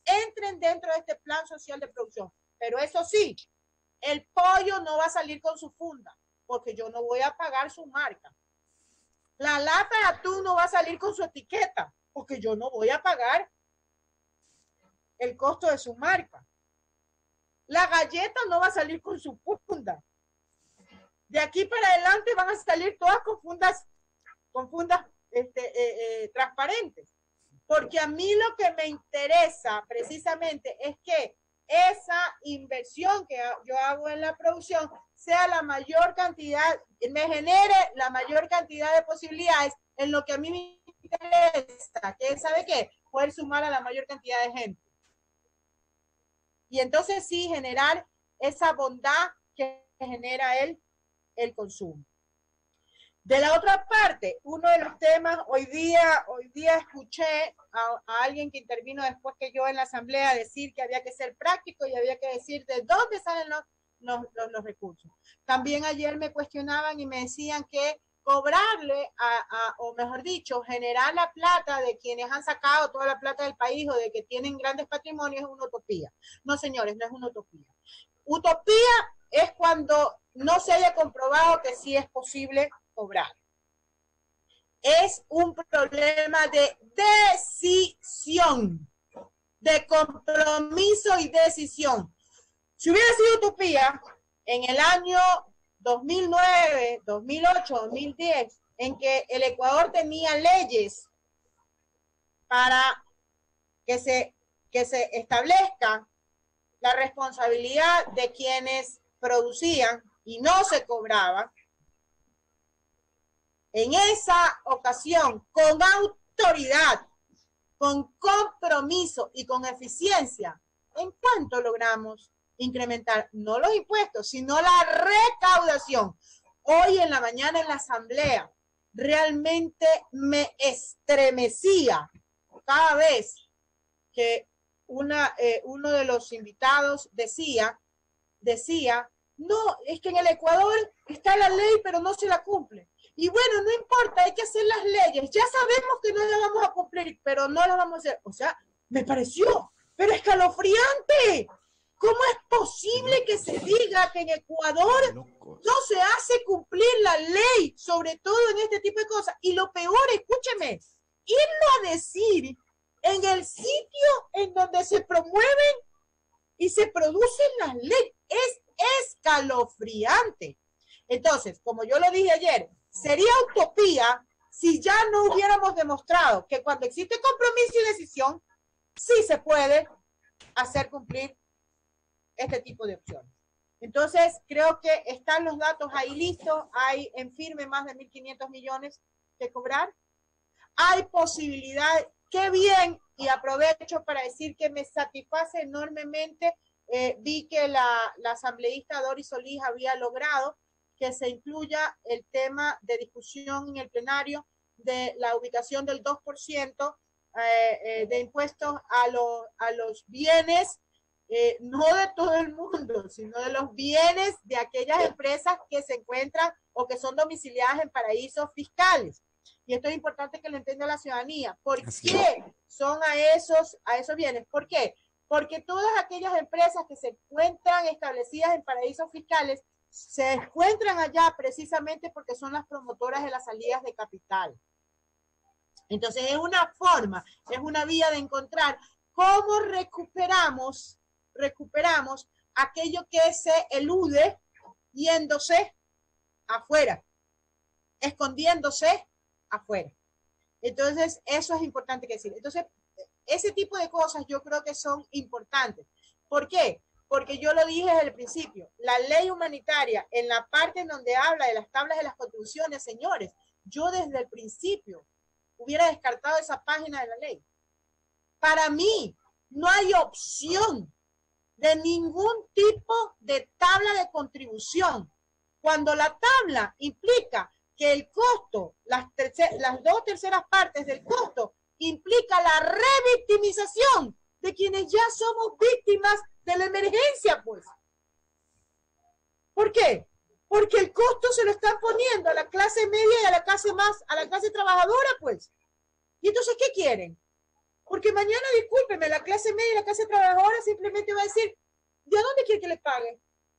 entren dentro de este plan social de producción. Pero eso sí, el pollo no va a salir con su funda, porque yo no voy a pagar su marca. La lata de atún no va a salir con su etiqueta, porque yo no voy a pagar el costo de su marca. La galleta no va a salir con su funda. De aquí para adelante van a salir todas con fundas, con fundas este, eh, eh, transparentes. Porque a mí lo que me interesa precisamente es que esa inversión que yo hago en la producción sea la mayor cantidad, me genere la mayor cantidad de posibilidades en lo que a mí me interesa, que es, ¿sabe qué? Poder sumar a la mayor cantidad de gente. Y entonces sí generar esa bondad que genera el, el consumo. De la otra parte, uno de los temas, hoy día, hoy día escuché a, a alguien que intervino después que yo en la asamblea decir que había que ser práctico y había que decir de dónde salen los, los, los, los recursos. También ayer me cuestionaban y me decían que cobrarle, a, a, o mejor dicho, generar la plata de quienes han sacado toda la plata del país o de que tienen grandes patrimonios es una utopía. No, señores, no es una utopía. Utopía es cuando no se haya comprobado que sí es posible cobrar. Es un problema de decisión, de compromiso y decisión. Si hubiera sido utopía en el año dos mil nueve, dos mil ocho, dos mil diez, en que el Ecuador tenía leyes para que se, que se establezca la responsabilidad de quienes producían y no se cobraba, en esa ocasión, con autoridad, con compromiso y con eficiencia, ¿en cuánto logramos incrementar? No los impuestos, sino la recaudación. Hoy en la mañana en la asamblea, realmente me estremecía cada vez que una, eh, uno de los invitados decía, decía, no, es que en el Ecuador está la ley, pero no se la cumple. Y bueno, no importa, hay que hacer las leyes. Ya sabemos que no las vamos a cumplir, pero no las vamos a hacer. O sea, me pareció, pero escalofriante. ¿Cómo es posible que se diga que en Ecuador no se hace cumplir la ley, sobre todo en este tipo de cosas? Y lo peor, escúcheme, irlo a decir en el sitio en donde se promueven y se producen las leyes es escalofriante. Entonces, como yo lo dije ayer, sería utopía si ya no hubiéramos demostrado que cuando existe compromiso y decisión, sí se puede hacer cumplir este tipo de opciones. Entonces, creo que están los datos ahí listos, hay en firme más de mil quinientos millones que cobrar. Hay posibilidad, qué bien, y aprovecho para decir que me satisface enormemente, eh, vi que la, la asambleísta Doris Solís había logrado que se incluya el tema de discusión en el plenario de la ubicación del dos por ciento eh, eh, de impuestos a, lo, a los bienes, eh, no de todo el mundo, sino de los bienes de aquellas empresas que se encuentran o que son domiciliadas en paraísos fiscales. Y esto es importante que lo entienda la ciudadanía. ¿Por qué son a esos, a esos bienes? ¿Por qué? Porque todas aquellas empresas que se encuentran establecidas en paraísos fiscales se encuentran allá precisamente porque son las promotoras de las salidas de capital. Entonces es una forma, es una vía de encontrar cómo recuperamos, recuperamos aquello que se elude yéndose afuera, escondiéndose afuera. Entonces eso es importante que decir. Entonces ese tipo de cosas yo creo que son importantes. ¿Por qué? Porque yo lo dije desde el principio, la ley humanitaria, en la parte en donde habla de las tablas de las contribuciones, señores, yo desde el principio hubiera descartado esa página de la ley. Para mí, no hay opción de ningún tipo de tabla de contribución. Cuando la tabla implica que el costo, las, tercer, las dos terceras partes del costo, implica la revictimización de quienes ya somos víctimas de la emergencia, pues. ¿Por qué? Porque el costo se lo están poniendo a la clase media y a la clase más, a la clase trabajadora, pues. Y entonces, ¿qué quieren? Porque mañana, discúlpeme, la clase media y la clase trabajadora simplemente va a decir, ¿de dónde quiere que les pague?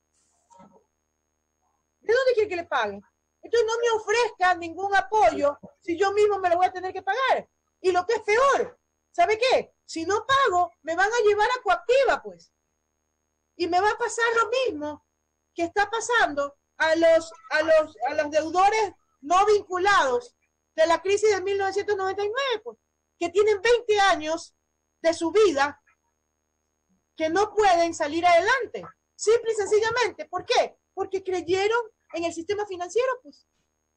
¿De dónde quiere que les pague? Entonces no me ofrezcan ningún apoyo si yo mismo me lo voy a tener que pagar. Y lo que es peor, ¿sabe qué? Si no pago, me van a llevar a coactiva, pues. Y me va a pasar lo mismo que está pasando a los, a los, a los deudores no vinculados de la crisis de mil novecientos noventa y nueve, pues, que tienen veinte años de su vida que no pueden salir adelante. Simple y sencillamente. ¿Por qué? Porque creyeron en el sistema financiero, pues.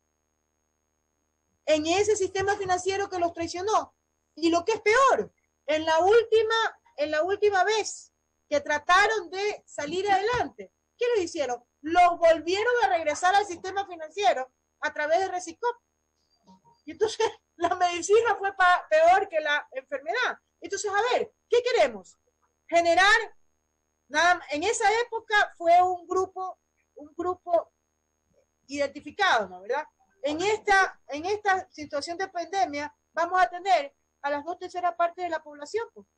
En ese sistema financiero que los traicionó. Y lo que es peor, en la última, en la última vez que trataron de salir adelante, ¿qué les hicieron? Los volvieron a regresar al sistema financiero a través de Resicop. Y entonces la medicina fue peor que la enfermedad. Entonces, a ver, ¿qué queremos? Generar, nada, en esa época fue un grupo, un grupo identificado, ¿no? ¿Verdad? En esta, en esta situación de pandemia vamos a tener a las dos terceras partes de la población, pues.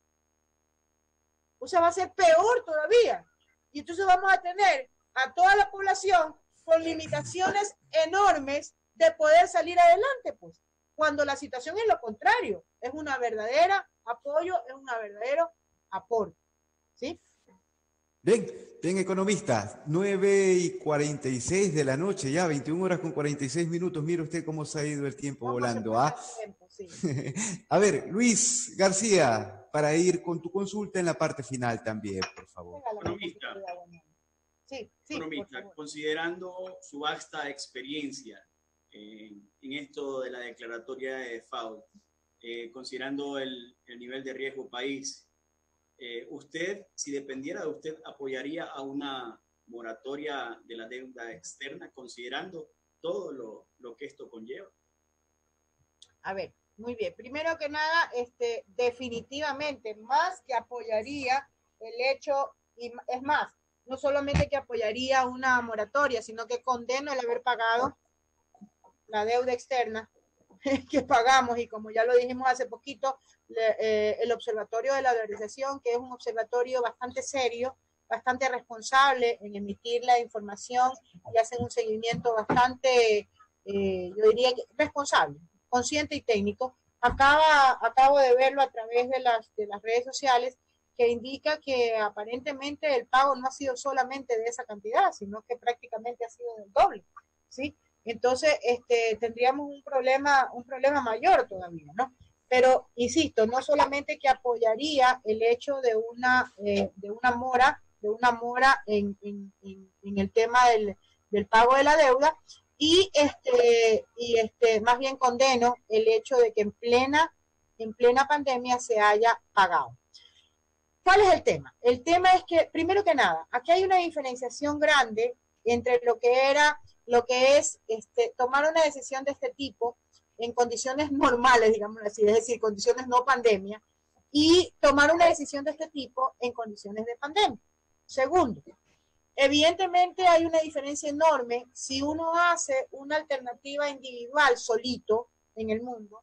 O sea, va a ser peor todavía. Y entonces vamos a tener a toda la población con limitaciones enormes de poder salir adelante, pues. Cuando la situación es lo contrario, es una verdadera apoyo, es un verdadero aporte, ¿sí? Bien, bien, economista, nueve y cuarenta y seis de la noche, ya veintiuna horas con cuarenta y seis minutos. Mire usted cómo se ha ido el tiempo volando. ¿Ah? Tiempo, sí. A ver, Luis García, para ir con tu consulta en la parte final también, por favor. Economista, sí, sí, economista considerando su vasta experiencia en, en esto de la declaratoria de default, eh, considerando el, el nivel de riesgo país, Eh, usted, si dependiera de usted, apoyaría a una moratoria de la deuda externa, considerando todo lo, lo que esto conlleva. A ver, muy bien. Primero que nada, este, definitivamente, más que apoyaría el hecho, y es más, no solamente que apoyaría una moratoria, sino que condeno el haber pagado la deuda externa que pagamos, y como ya lo dijimos hace poquito, le, eh, el Observatorio de la Dolarización, que es un observatorio bastante serio, bastante responsable en emitir la información y hacen un seguimiento bastante, eh, yo diría, responsable, consciente y técnico. Acaba, acabo de verlo a través de las, de las redes sociales, que indica que aparentemente el pago no ha sido solamente de esa cantidad, sino que prácticamente ha sido del doble, ¿sí? Entonces, este, tendríamos un problema, un problema mayor todavía, ¿no? Pero, insisto, no solamente que apoyaría el hecho de una, eh, de una mora, de una mora en, en, en, en el tema del, del pago de la deuda, y, este, y este, más bien condeno el hecho de que en plena, en plena pandemia se haya pagado. ¿Cuál es el tema? El tema es que, primero que nada, aquí hay una diferenciación grande entre lo que era, lo que es este, tomar una decisión de este tipo en condiciones normales, digamos así, es decir, condiciones no pandemia, y tomar una decisión de este tipo en condiciones de pandemia. Segundo, evidentemente hay una diferencia enorme si uno hace una alternativa individual solito en el mundo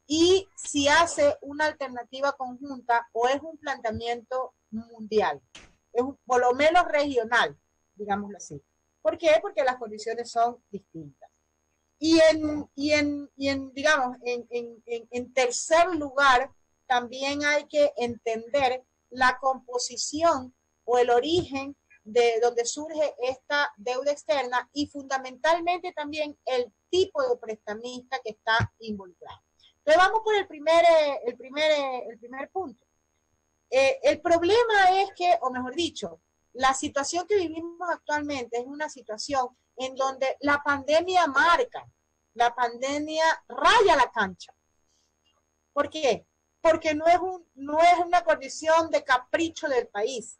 y si hace una alternativa conjunta o es un planteamiento mundial, es un, por lo menos regional, digámoslo así. ¿Por qué? Porque las condiciones son distintas. Y en, y en, y en digamos, en, en, en, en tercer lugar, también hay que entender la composición o el origen de donde surge esta deuda externa y fundamentalmente también el tipo de prestamista que está involucrado. Entonces vamos por el primer, el primer, el primer punto. Eh, el problema es que, o mejor dicho, la situación que vivimos actualmente es una situación en donde la pandemia marca, la pandemia raya la cancha. ¿Por qué? Porque no es, un, no es una condición de capricho del país,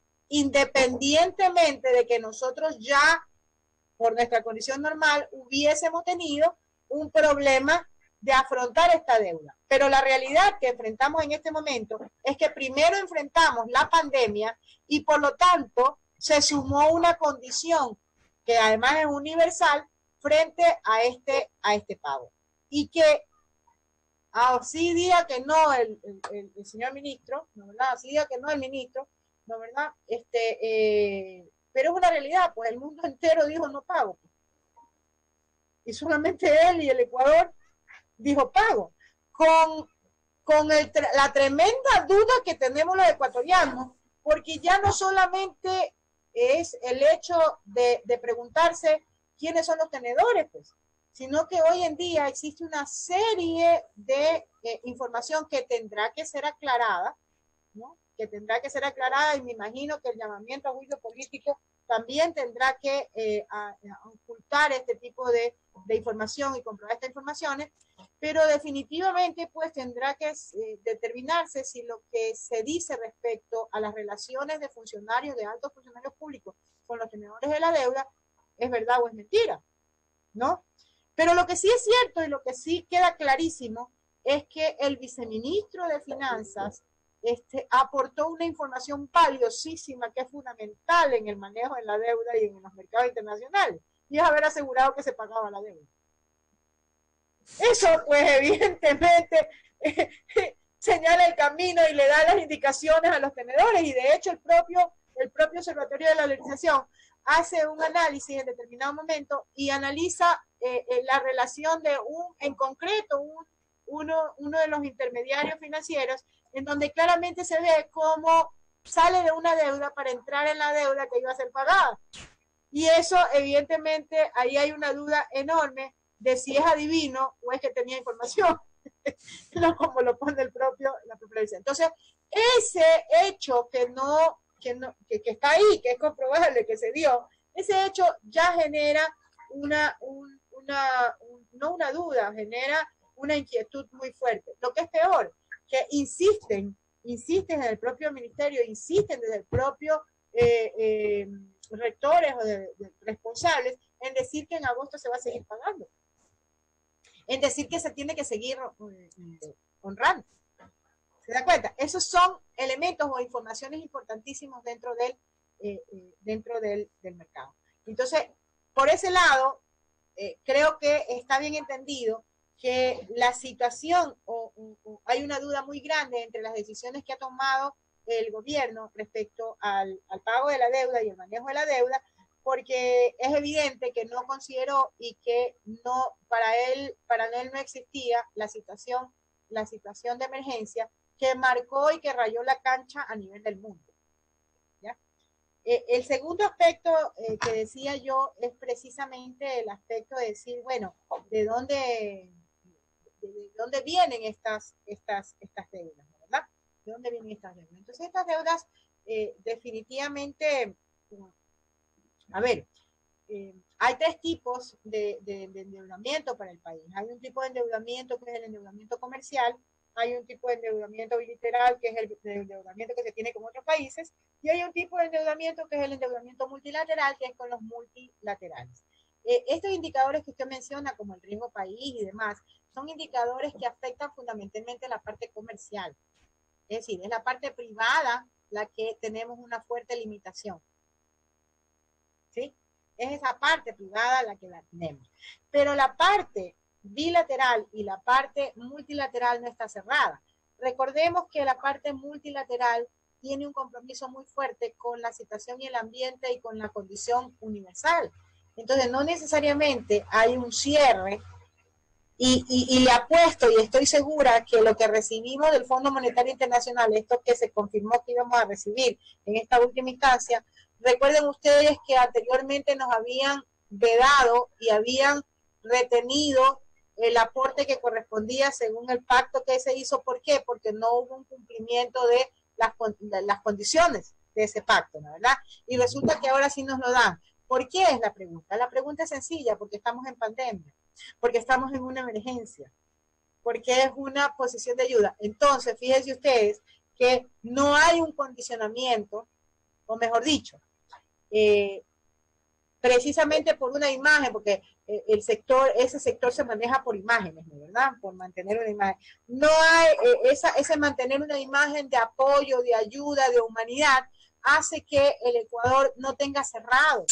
independientemente de que nosotros ya, por nuestra condición normal, hubiésemos tenido un problema de afrontar esta deuda. Pero la realidad que enfrentamos en este momento es que primero enfrentamos la pandemia y por lo tanto se sumó una condición que además es universal frente a este, a este pago. Y que Ah, sí diga que no el, el, el, el señor ministro, ¿no verdad? Sí diga que no el ministro, ¿no verdad? Este, eh, pero es una realidad, pues el mundo entero dijo no pago. Y solamente él y el Ecuador dijo pago. Con, con el, la tremenda duda que tenemos los ecuatorianos, porque ya no solamente es el hecho de, de preguntarse quiénes son los tenedores, pues, sino que hoy en día existe una serie de eh, información que tendrá que ser aclarada, ¿no? Que tendrá que ser aclarada, y me imagino que el llamamiento a juicio político también tendrá que eh, a, a ocultar este tipo de, de información y comprobar estas informaciones, pero definitivamente pues tendrá que eh, determinarse si lo que se dice respecto a las relaciones de funcionarios, de altos funcionarios públicos con los tenedores de la deuda es verdad o es mentira, ¿no? Pero lo que sí es cierto y lo que sí queda clarísimo es que el viceministro de Finanzas este, aportó una información valiosísima que es fundamental en el manejo de la deuda y en los mercados internacionales, y es haber asegurado que se pagaba la deuda. Eso, pues, evidentemente eh, señala el camino y le da las indicaciones a los tenedores, y de hecho el propio, el propio Observatorio de la Legislación hace un análisis en determinado momento y analiza eh, eh, la relación de un, en concreto, un, uno, uno de los intermediarios financieros, en donde claramente se ve cómo sale de una deuda para entrar en la deuda que iba a ser pagada. Y eso, evidentemente, ahí hay una duda enorme de si es adivino o es que tenía información, no como lo pone el propio, la propia ley. Entonces, ese hecho que no, que no, que, que está ahí, que es comprobable que se dio, ese hecho ya genera una, un, una, un, no una duda, genera una inquietud muy fuerte. Lo que es peor, que insisten, insisten desde el propio ministerio, insisten desde el propio eh, eh, rectores o de, de responsables en decir que en agosto se va a seguir pagando, en decir que se tiene que seguir eh, honrando. ¿Se da cuenta? Esos son elementos o informaciones importantísimos dentro del, eh, eh, dentro del, del mercado. Entonces, por ese lado, eh, creo que está bien entendido que la situación, o, o, o hay una duda muy grande entre las decisiones que ha tomado el gobierno respecto al, al pago de la deuda y el manejo de la deuda, porque es evidente que no consideró y que no, para él, para él no existía la situación, la situación de emergencia que marcó y que rayó la cancha a nivel del mundo. ¿Ya? Eh, el segundo aspecto eh, que decía yo es precisamente el aspecto de decir, bueno, ¿de dónde, de, de dónde vienen estas, estas, estas deudas? ¿Verdad? ¿De dónde vienen estas deudas? Entonces, estas deudas eh, definitivamente, a ver, eh, hay tres tipos de, de, de endeudamiento para el país. Hay un tipo de endeudamiento que es el endeudamiento comercial, hay un tipo de endeudamiento bilateral, que es el endeudamiento que se tiene con otros países, y hay un tipo de endeudamiento que es el endeudamiento multilateral, que es con los multilaterales. Eh, estos indicadores que usted menciona, como el riesgo país y demás, son indicadores que afectan fundamentalmente la parte comercial. Es decir, es la parte privada la que tenemos una fuerte limitación. ¿Sí? Es esa parte privada la que la tenemos. Pero la parte bilateral y la parte multilateral no está cerrada. Recordemos que la parte multilateral tiene un compromiso muy fuerte con la situación y el ambiente y con la condición universal. Entonces, no necesariamente hay un cierre y, y, y le apuesto y estoy segura que lo que recibimos del Fondo Monetario Internacional, esto que se confirmó que íbamos a recibir en esta última instancia, recuerden ustedes que anteriormente nos habían vedado y habían retenido el aporte que correspondía según el pacto que se hizo. ¿Por qué? Porque no hubo un cumplimiento de las, de las condiciones de ese pacto, ¿no? ¿Verdad? Y resulta que ahora sí nos lo dan. ¿Por qué es la pregunta? La pregunta es sencilla, porque estamos en pandemia, porque estamos en una emergencia, porque es una posición de ayuda. Entonces, fíjense ustedes que no hay un condicionamiento, o mejor dicho, eh, precisamente por una imagen, porque eh, el sector, ese sector se maneja por imágenes, ¿verdad? Por mantener una imagen. No hay, eh, esa, ese mantener una imagen de apoyo, de ayuda, de humanidad, hace que el Ecuador no tenga cerrados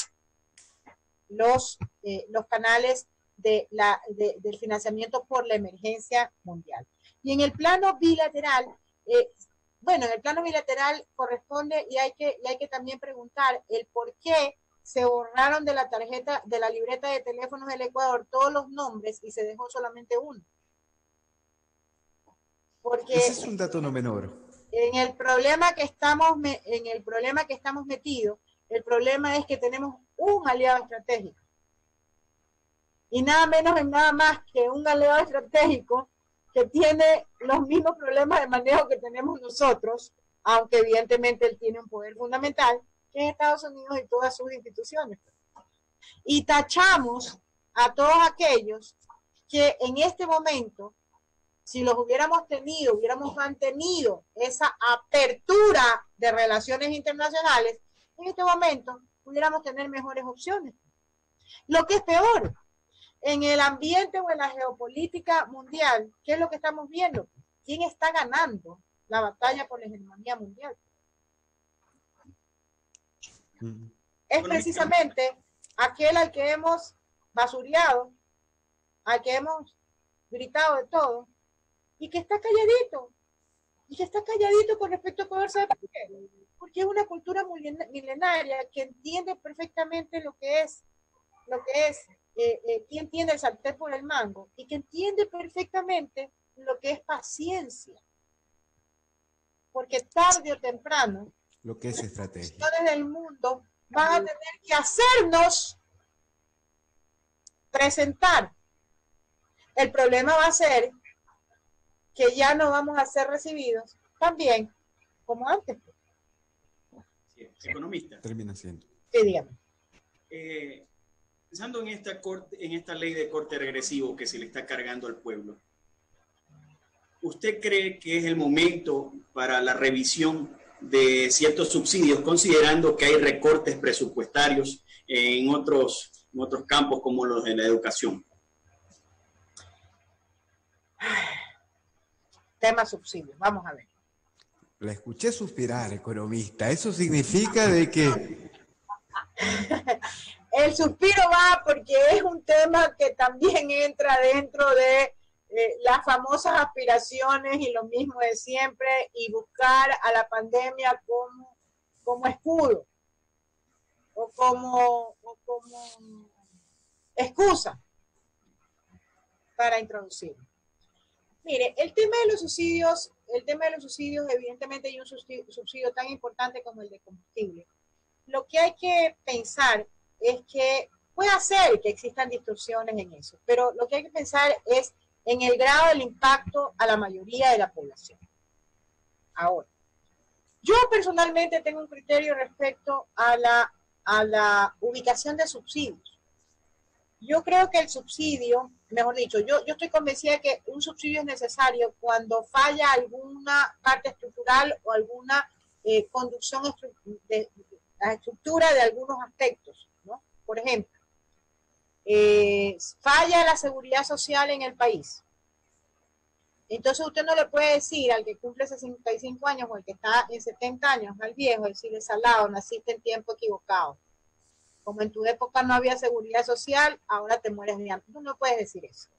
los, eh, los canales de la, de, del financiamiento por la emergencia mundial. Y en el plano bilateral, eh, bueno, en el plano bilateral corresponde y hay que, y hay que también preguntar el por qué se borraron de la tarjeta, de la libreta de teléfonos del Ecuador todos los nombres y se dejó solamente uno. Porque ese es un dato no menor. En el problema que estamos, en el problema que estamos metidos, el problema es que tenemos un aliado estratégico. Y nada menos y nada más que un aliado estratégico que tiene los mismos problemas de manejo que tenemos nosotros, aunque evidentemente él tiene un poder fundamental, que es Estados Unidos y todas sus instituciones. Y tachamos a todos aquellos que en este momento, si los hubiéramos tenido, hubiéramos mantenido esa apertura de relaciones internacionales, en este momento pudiéramos tener mejores opciones. Lo que es peor, en el ambiente o en la geopolítica mundial, ¿qué es lo que estamos viendo? ¿Quién está ganando la batalla por la hegemonía mundial? Mm. Es precisamente aquel al que hemos basureado, al que hemos gritado de todo, y que está calladito, y que está calladito con respecto a poder saber por qué. Porque es una cultura milenaria que entiende perfectamente lo que es, lo que es, eh, eh, que entiende el sartén por el mango, y que entiende perfectamente lo que es paciencia. Porque tarde o temprano, lo que es estrategia, las naciones del mundo van a tener que hacernos presentar. El problema va a ser que ya no vamos a ser recibidos también como antes. Sí, economista. Termina siendo. Sí, dígame. Eh, pensando en esta, corte, en esta ley de corte regresivo que se le está cargando al pueblo, ¿usted cree que es el momento para la revisión de ciertos subsidios, considerando que hay recortes presupuestarios en otros, en otros campos como los de la educación? Tema subsidios, vamos a ver. La escuché suspirar, economista. Eso significa de que... El suspiro va porque es un tema que también entra dentro de eh, las famosas aspiraciones y lo mismo de siempre, y buscar a la pandemia como, como escudo o como, o como excusa para introducirlo. Mire, el tema de los subsidios, el tema de los subsidios, evidentemente hay un subsidio, subsidio tan importante como el de combustible. Lo que hay que pensar es que puede ser que existan distorsiones en eso, pero lo que hay que pensar es en el grado del impacto a la mayoría de la población. Ahora, yo personalmente tengo un criterio respecto a la, a la ubicación de subsidios. Yo creo que el subsidio, mejor dicho, yo, yo estoy convencida de que un subsidio es necesario cuando falla alguna parte estructural o alguna eh, conducción estru de, de la estructura de algunos aspectos, ¿no? Por ejemplo, eh, falla la seguridad social en el país. Entonces usted no le puede decir al que cumple sesenta y cinco años o al que está en setenta años, al viejo, decirle salado, naciste en tiempo equivocado. Como en tu época no había seguridad social, ahora te mueres de hambre. Tú no puedes decir eso.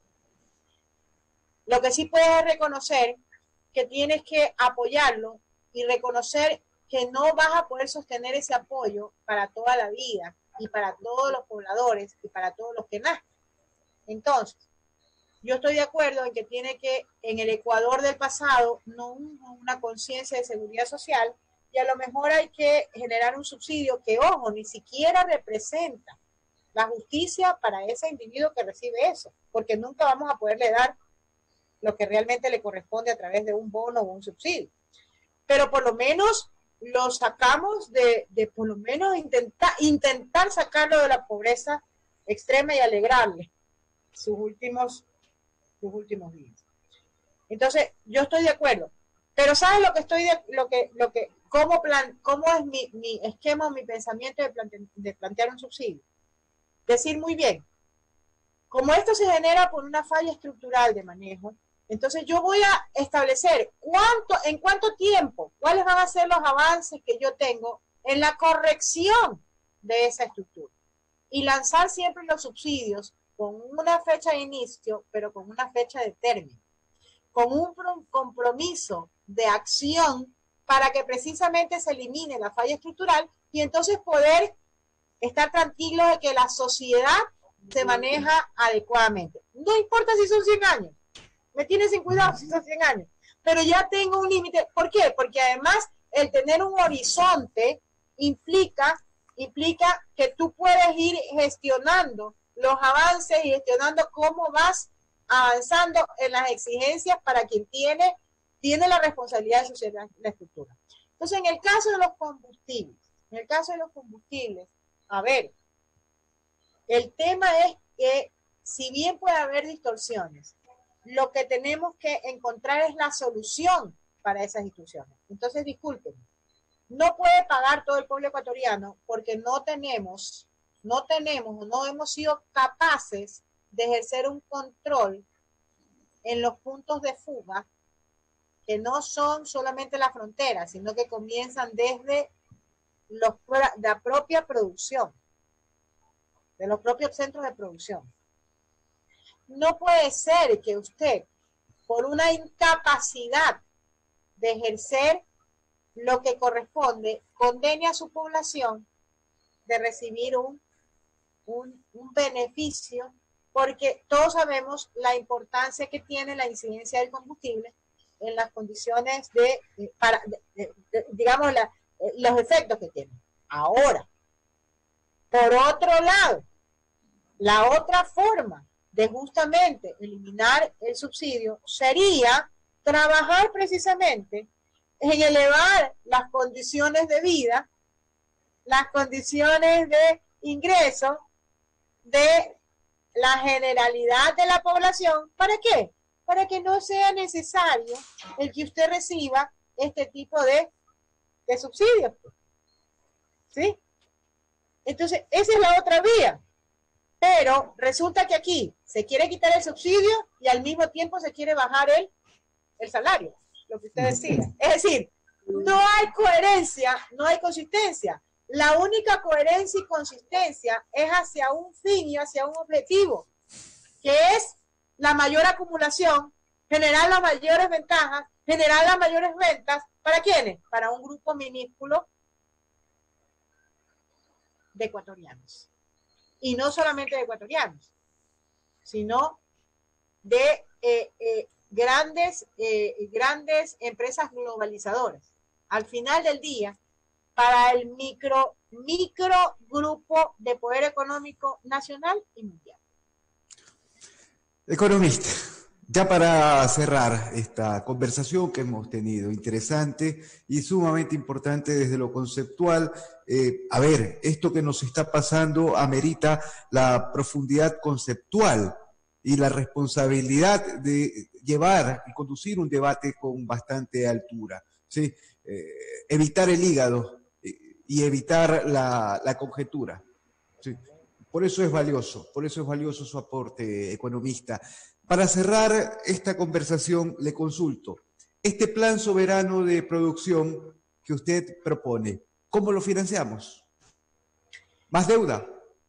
Lo que sí puedes reconocer que tienes que apoyarlo y reconocer que no vas a poder sostener ese apoyo para toda la vida y para todos los pobladores y para todos los que nazcan. Entonces, yo estoy de acuerdo en que tiene que, en el Ecuador del pasado, no hubo una conciencia de seguridad social, y a lo mejor hay que generar un subsidio que, ojo, ni siquiera representa la justicia para ese individuo que recibe eso, porque nunca vamos a poderle dar lo que realmente le corresponde a través de un bono o un subsidio. Pero por lo menos lo sacamos de, de por lo menos intentar, intentar sacarlo de la pobreza extrema y alegrarle sus últimos, sus últimos días. Entonces, yo estoy de acuerdo. Pero ¿sabes lo que estoy de, lo que, lo que, cómo plan, cómo es mi, mi esquema o mi pensamiento de, plante, de plantear un subsidio? Decir muy bien, como esto se genera por una falla estructural de manejo, entonces yo voy a establecer cuánto, en cuánto tiempo, cuáles van a ser los avances que yo tengo en la corrección de esa estructura. Y lanzar siempre los subsidios con una fecha de inicio, pero con una fecha de término. con un compromiso de acción para que precisamente se elimine la falla estructural y entonces poder estar tranquilo de que la sociedad se maneja adecuadamente. No importa si son cien años, me tienen sin cuidado si son cien años, pero ya tengo un límite. ¿Por qué? Porque además el tener un horizonte implica, implica que tú puedes ir gestionando los avances y gestionando cómo vas avanzando en las exigencias para quien tiene, tiene la responsabilidad de sociedad la estructura. Entonces, en el caso de los combustibles, en el caso de los combustibles, a ver, el tema es que si bien puede haber distorsiones, lo que tenemos que encontrar es la solución para esas distorsiones. Entonces, disculpen, no puede pagar todo el pueblo ecuatoriano porque no tenemos, no tenemos, no hemos sido capaces de ejercer un control en los puntos de fuga que no son solamente la frontera, sino que comienzan desde los, la propia producción, de los propios centros de producción. No puede ser que usted, por una incapacidad de ejercer lo que corresponde, condene a su población de recibir un, un, un beneficio, porque todos sabemos la importancia que tiene la incidencia del combustible en las condiciones de, de, para, de, de, de digamos, la, los efectos que tiene. Ahora, por otro lado, la otra forma de justamente eliminar el subsidio sería trabajar precisamente en elevar las condiciones de vida, las condiciones de ingreso de la generalidad de la población. ¿Para qué? Para que no sea necesario el que usted reciba este tipo de, de subsidios. ¿Sí? Entonces, esa es la otra vía. Pero resulta que aquí se quiere quitar el subsidio y al mismo tiempo se quiere bajar el, el salario, lo que usted decía. Es decir, no hay coherencia, no hay consistencia. La única coherencia y consistencia es hacia un fin y hacia un objetivo, que es la mayor acumulación, generar las mayores ventajas, generar las mayores ventas. ¿Para quiénes? Para un grupo minúsculo de ecuatorianos. Y no solamente de ecuatorianos, sino de eh, eh, grandes, eh, grandes empresas globalizadoras. Al final del día, para el micro, micro grupo de poder económico nacional y mundial. Economista, ya para cerrar esta conversación que hemos tenido, interesante y sumamente importante desde lo conceptual, eh, a ver, esto que nos está pasando amerita la profundidad conceptual y la responsabilidad de llevar y conducir un debate con bastante altura, ¿sí? Eh, evitar el hígado eh, y evitar la, la conjetura, ¿sí? Por eso es valioso, por eso es valioso su aporte, economista. Para cerrar esta conversación, le consulto, este plan soberano de producción que usted propone, ¿cómo lo financiamos? ¿Más deuda?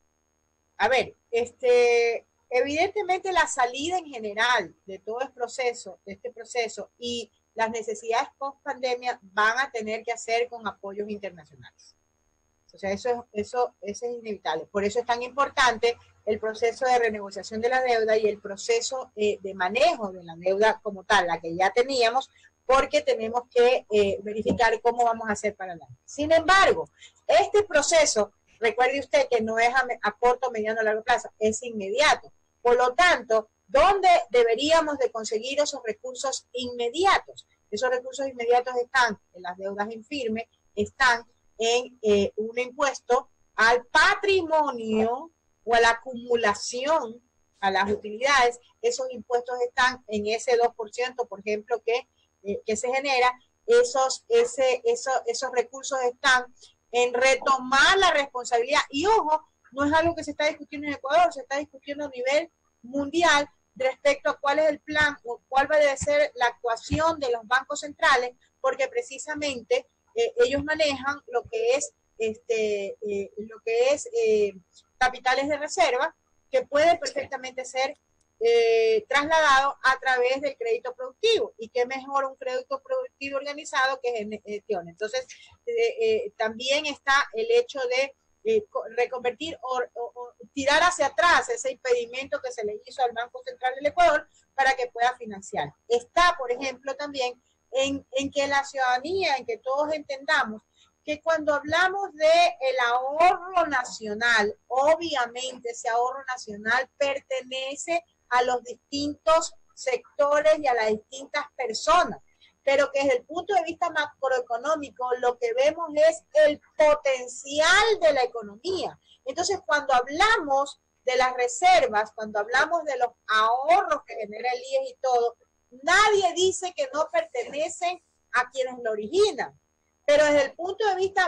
A ver, este, evidentemente la salida en general de todo el proceso, de este proceso y las necesidades post pandemia van a tener que hacer con apoyos internacionales. O sea, eso es, eso, eso es inevitable. Por eso es tan importante el proceso de renegociación de la deuda y el proceso eh, de manejo de la deuda como tal, la que ya teníamos, porque tenemos que eh, verificar cómo vamos a hacer para adelante. Sin embargo, este proceso, recuerde usted que no es a, a corto, mediano o largo plazo, es inmediato. Por lo tanto, ¿dónde deberíamos de conseguir esos recursos inmediatos? Esos recursos inmediatos están en las deudas en firme, están en eh, un impuesto al patrimonio o a la acumulación a las utilidades. Esos impuestos están en ese dos por ciento, por ejemplo, que, eh, que se genera. Esos, ese, eso, esos recursos están en retomar la responsabilidad. Y ojo, no es algo que se está discutiendo en Ecuador, se está discutiendo a nivel mundial respecto a cuál es el plan o cuál va a ser la actuación de los bancos centrales, porque precisamente Eh, ellos manejan lo que es este eh, lo que es eh, capitales de reserva que pueden perfectamente ser eh, trasladado a través del crédito productivo. Y qué mejor un crédito productivo organizado que gestione. Entonces, eh, eh, también está el hecho de eh, reconvertir o, o, o tirar hacia atrás ese impedimento que se le hizo al Banco Central del Ecuador para que pueda financiar. Está, por ejemplo, también en, en que la ciudadanía, en que todos entendamos que cuando hablamos de el ahorro nacional, obviamente ese ahorro nacional pertenece a los distintos sectores y a las distintas personas, pero que desde el punto de vista macroeconómico lo que vemos es el potencial de la economía. Entonces, cuando hablamos de las reservas, cuando hablamos de los ahorros que genera el I E S y todo, nadie dice que no pertenecen a quienes lo originan. Pero desde el punto de vista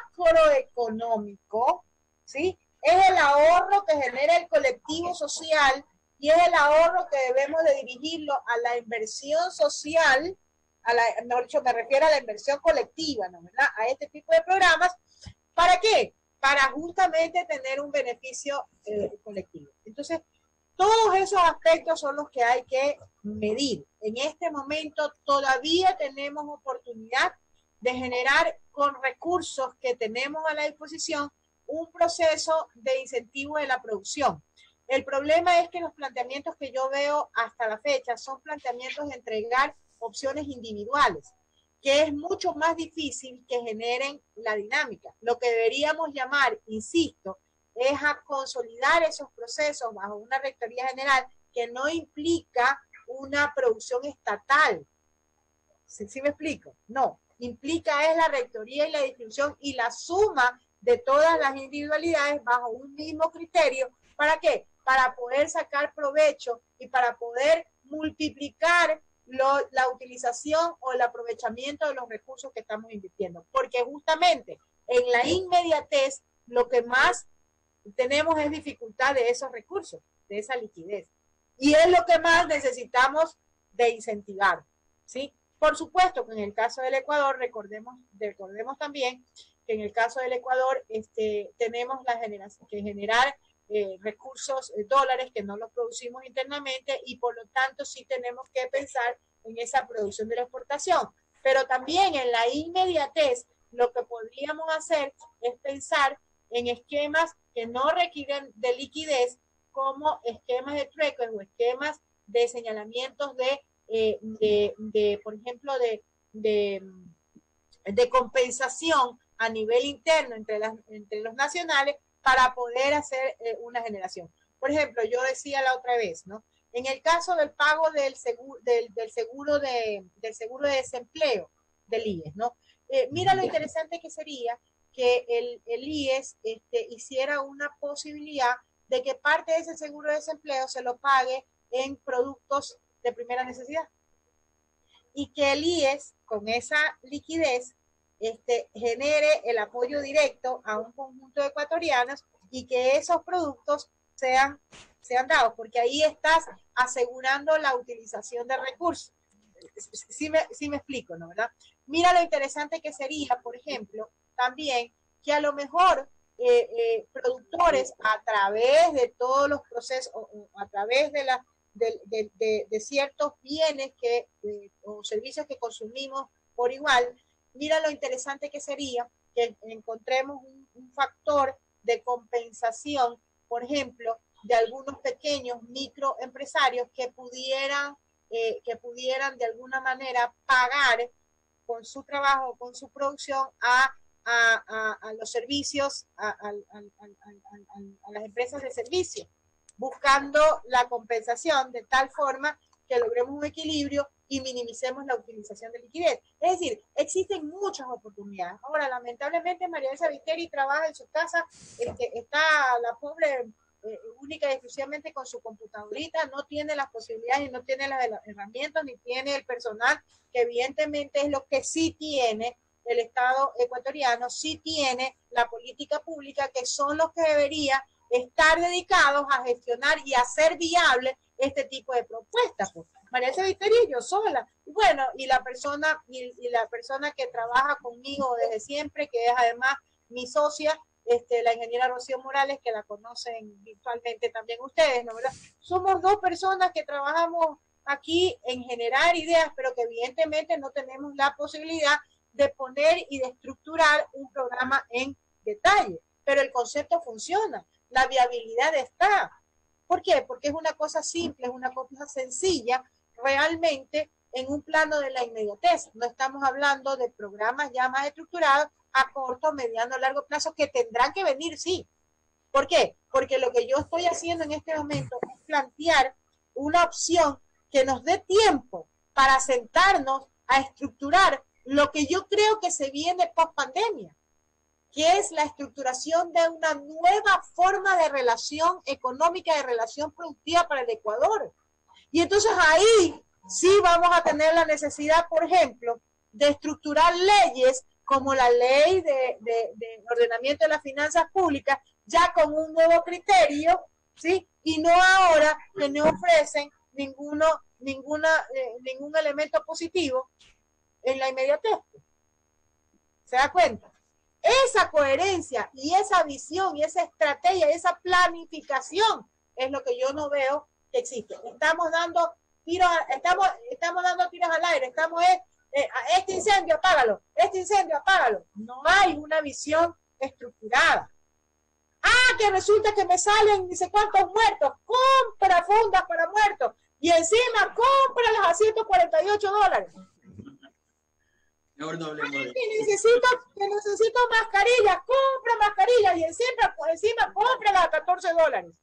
macroeconómico, ¿sí? Es el ahorro que genera el colectivo social y es el ahorro que debemos de dirigirlo a la inversión social, a la, mejor dicho, me refiero a la inversión colectiva, ¿no? ¿Verdad? A este tipo de programas. ¿Para qué? Para justamente tener un beneficio eh, colectivo. Entonces, todos esos aspectos son los que hay que medir. En este momento todavía tenemos oportunidad de generar con recursos que tenemos a la disposición un proceso de incentivo de la producción. El problema es que los planteamientos que yo veo hasta la fecha son planteamientos de entregar opciones individuales, que es mucho más difícil que generen la dinámica. Lo que deberíamos llamar, insisto, es a consolidar esos procesos bajo una rectoría general que no implica una producción estatal. ¿Sí, sí me explico? No. Implica es la rectoría y la distribución y la suma de todas las individualidades bajo un mismo criterio. ¿Para qué? Para poder sacar provecho y para poder multiplicar lo, la utilización o el aprovechamiento de los recursos que estamos invirtiendo. Porque justamente en la inmediatez lo que más tenemos es dificultad de esos recursos, de esa liquidez. Y es lo que más necesitamos de incentivar, ¿sí? Por supuesto que en el caso del Ecuador, recordemos, recordemos también que en el caso del Ecuador este, tenemos la generación, que generar eh, recursos, eh, dólares que no los producimos internamente y por lo tanto sí tenemos que pensar en esa producción de la exportación. Pero también en la inmediatez lo que podríamos hacer es pensar en esquemas que no requieren de liquidez como esquemas de trueques o esquemas de señalamientos de Eh, de, de, por ejemplo, de, de, de compensación a nivel interno entre, las, entre los nacionales para poder hacer eh, una generación. Por ejemplo, yo decía la otra vez, ¿no? En el caso del pago del seguro, del, del seguro, de, del seguro de desempleo del I E S, ¿no? Eh, mira lo interesante que sería que el, el I E S este, hiciera una posibilidad de que parte de ese seguro de desempleo se lo pague en productos de primera necesidad y que el I E S con esa liquidez este, genere el apoyo directo a un conjunto de ecuatorianos y que esos productos sean, sean dados, porque ahí estás asegurando la utilización de recursos. Sí me, sí me explico, ¿no? ¿Verdad? Mira lo interesante que sería, por ejemplo, también que a lo mejor eh, eh, productores a través de todos los procesos, o, o a través de la De, de, de, de ciertos bienes que, de, o servicios que consumimos por igual, mira lo interesante que sería que encontremos un, un factor de compensación, por ejemplo, de algunos pequeños microempresarios que pudieran, eh, que pudieran de alguna manera pagar con su trabajo, con su producción a, a, a, a los servicios, a, a, a, a, a, a las empresas de servicio, buscando la compensación de tal forma que logremos un equilibrio y minimicemos la utilización de liquidez. Es decir, existen muchas oportunidades. Ahora, lamentablemente, María Elsa Viteri trabaja en su casa, este, está la pobre eh, única y exclusivamente con su computadorita, no tiene las posibilidades y no tiene las herramientas, ni tiene el personal, que evidentemente es lo que sí tiene el Estado ecuatoriano, sí tiene la política pública, que son los que debería estar dedicados a gestionar y a hacer viable este tipo de propuestas. Pues. María Elsa Viteri y yo sola. Bueno, y la persona y, y la persona que trabaja conmigo desde siempre, que es además mi socia, este, la ingeniera Rocío Morales, que la conocen virtualmente también ustedes, ¿no? ¿Verdad? Somos dos personas que trabajamos aquí en generar ideas, pero que evidentemente no tenemos la posibilidad de poner y de estructurar un programa en detalle, pero el concepto funciona, la viabilidad está. ¿Por qué? Porque es una cosa simple, es una cosa sencilla, realmente en un plano de la inmediatez. No estamos hablando de programas ya más estructurados a corto, mediano, largo plazo que tendrán que venir, sí. ¿Por qué? Porque lo que yo estoy haciendo en este momento es plantear una opción que nos dé tiempo para sentarnos a estructurar lo que yo creo que se viene post pandemia, que es la estructuración de una nueva forma de relación económica, de relación productiva para el Ecuador. Y entonces ahí sí vamos a tener la necesidad, por ejemplo, de estructurar leyes como la ley de, de, de ordenamiento de las finanzas públicas, ya con un nuevo criterio, ¿sí? Y no ahora que no ofrecen ninguno, ninguna, eh, ningún elemento positivo en la inmediatez. ¿Se da cuenta? Esa coherencia y esa visión y esa estrategia y esa planificación es lo que yo no veo que existe. Estamos dando tiros, estamos, estamos dando tiros al aire, estamos eh, eh, este incendio apágalo, este incendio apágalo. No hay una visión estructurada. Ah, que resulta que me salen ni sé cuántos muertos, compra fundas para muertos y encima cómpralas a ciento cuarenta y ocho dólares. No, no hablemos de... que necesito, que necesito mascarillas, compra mascarillas y encima, encima cómpralas a catorce dólares.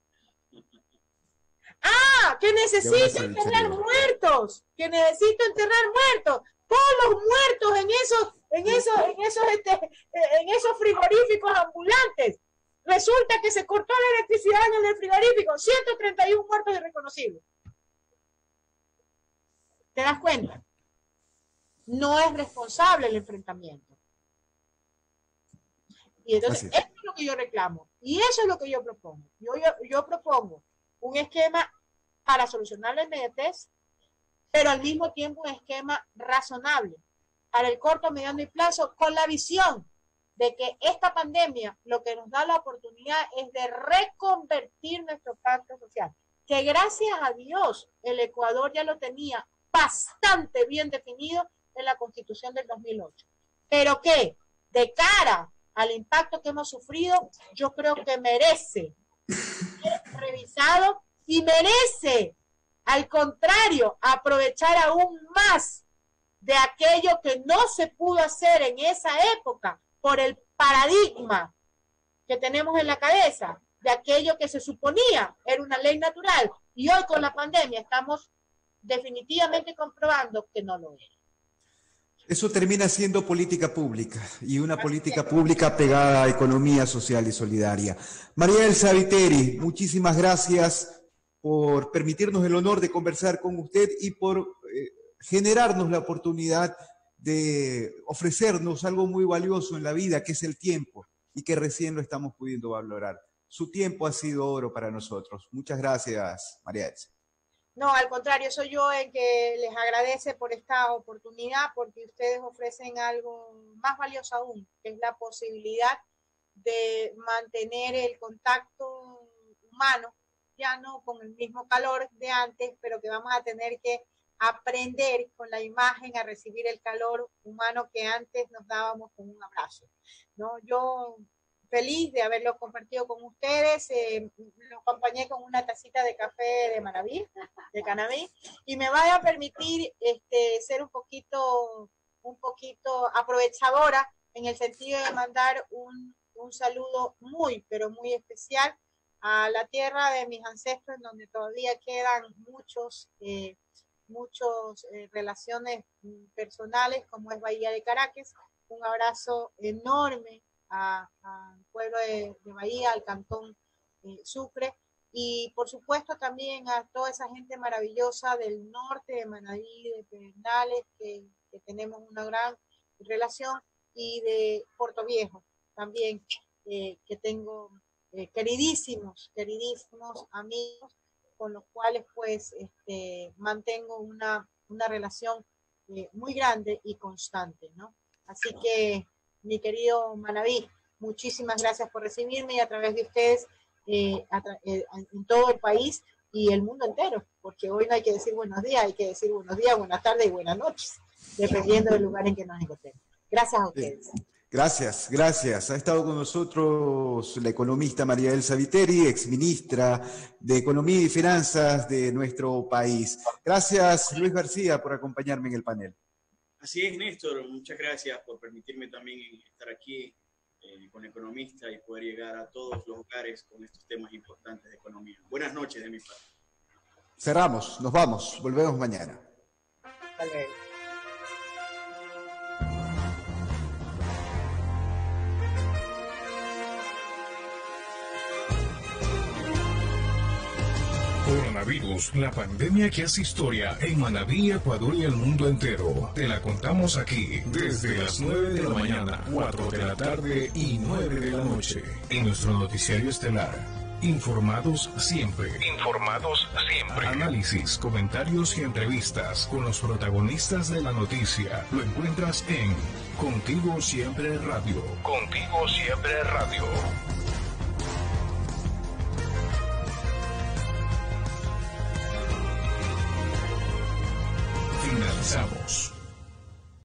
Ah, que necesito enterrar muertos, que necesito enterrar muertos. Todos los muertos en esos, en esos, en esos, este, en esos frigoríficos ambulantes. Resulta que se cortó la electricidad en el frigorífico, ciento treinta y uno muertos irreconocibles. ¿Te das cuenta? No es responsable el enfrentamiento. Y entonces, esto es lo que yo reclamo. Y eso es lo que yo propongo. Yo, yo, yo propongo un esquema para solucionar la inmediatez, pero al mismo tiempo un esquema razonable para el corto, mediano y plazo, con la visión de que esta pandemia lo que nos da la oportunidad es de reconvertir nuestro pacto social, que gracias a Dios el Ecuador ya lo tenía bastante bien definido en la Constitución del dos mil ocho, pero que de cara al impacto que hemos sufrido, yo creo que merece ser revisado y merece, al contrario, aprovechar aún más de aquello que no se pudo hacer en esa época por el paradigma que tenemos en la cabeza, de aquello que se suponía era una ley natural, y hoy con la pandemia estamos definitivamente comprobando que no lo es. Eso termina siendo política pública y una política pública pegada a economía social y solidaria. María Elsa Viteri, muchísimas gracias por permitirnos el honor de conversar con usted y por eh, generarnos la oportunidad de ofrecernos algo muy valioso en la vida, que es el tiempo, y que recién lo estamos pudiendo valorar. Su tiempo ha sido oro para nosotros. Muchas gracias, María Elsa. No, al contrario, soy yo el que les agradece por esta oportunidad, porque ustedes ofrecen algo más valioso aún, que es la posibilidad de mantener el contacto humano, ya no con el mismo calor de antes, pero que vamos a tener que aprender con la imagen a recibir el calor humano que antes nos dábamos con un abrazo, ¿no? Yo feliz de haberlo compartido con ustedes, eh, lo acompañé con una tacita de café de Manaví, de Cannabis, y me vaya a permitir este, ser un poquito, un poquito aprovechadora en el sentido de mandar un, un saludo muy, pero muy especial a la tierra de mis ancestros, en donde todavía quedan muchos, eh, muchos eh, relaciones personales, como es Bahía de Caracas. Un abrazo enorme al pueblo de, de Bahía, al cantón eh, Sucre, y por supuesto también a toda esa gente maravillosa del norte de Manabí, de Pedernales, que, que tenemos una gran relación, y de Puerto Viejo también, eh, que tengo eh, queridísimos, queridísimos amigos con los cuales pues este, mantengo una, una relación eh, muy grande y constante, ¿no? Así que mi querido Manabí, Muchísimas gracias por recibirme y a través de ustedes eh, a eh, en todo el país y el mundo entero, porque hoy no hay que decir buenos días, hay que decir buenos días, buenas tardes y buenas noches, dependiendo del lugar en que nos encontremos. Gracias a ustedes. Sí. Gracias, gracias. Ha estado con nosotros la economista María Elsa Viteri, exministra de Economía y Finanzas de nuestro país. Gracias, Luis García, por acompañarme en el panel. Así es, Néstor. Muchas gracias por permitirme también estar aquí eh, con economista y poder llegar a todos los hogares con estos temas importantes de economía. Buenas noches de mi parte. Cerramos, nos vamos, volvemos mañana. Hasta luego. Coronavirus, la pandemia que hace historia en Manabí, Ecuador y el mundo entero. Te la contamos aquí desde las nueve de la mañana, cuatro de la tarde y nueve de la noche. En nuestro noticiario estelar. Informados siempre. Informados siempre. Análisis, comentarios y entrevistas con los protagonistas de la noticia. Lo encuentras en Contigo Siempre Radio. Contigo Siempre Radio. Finalizamos.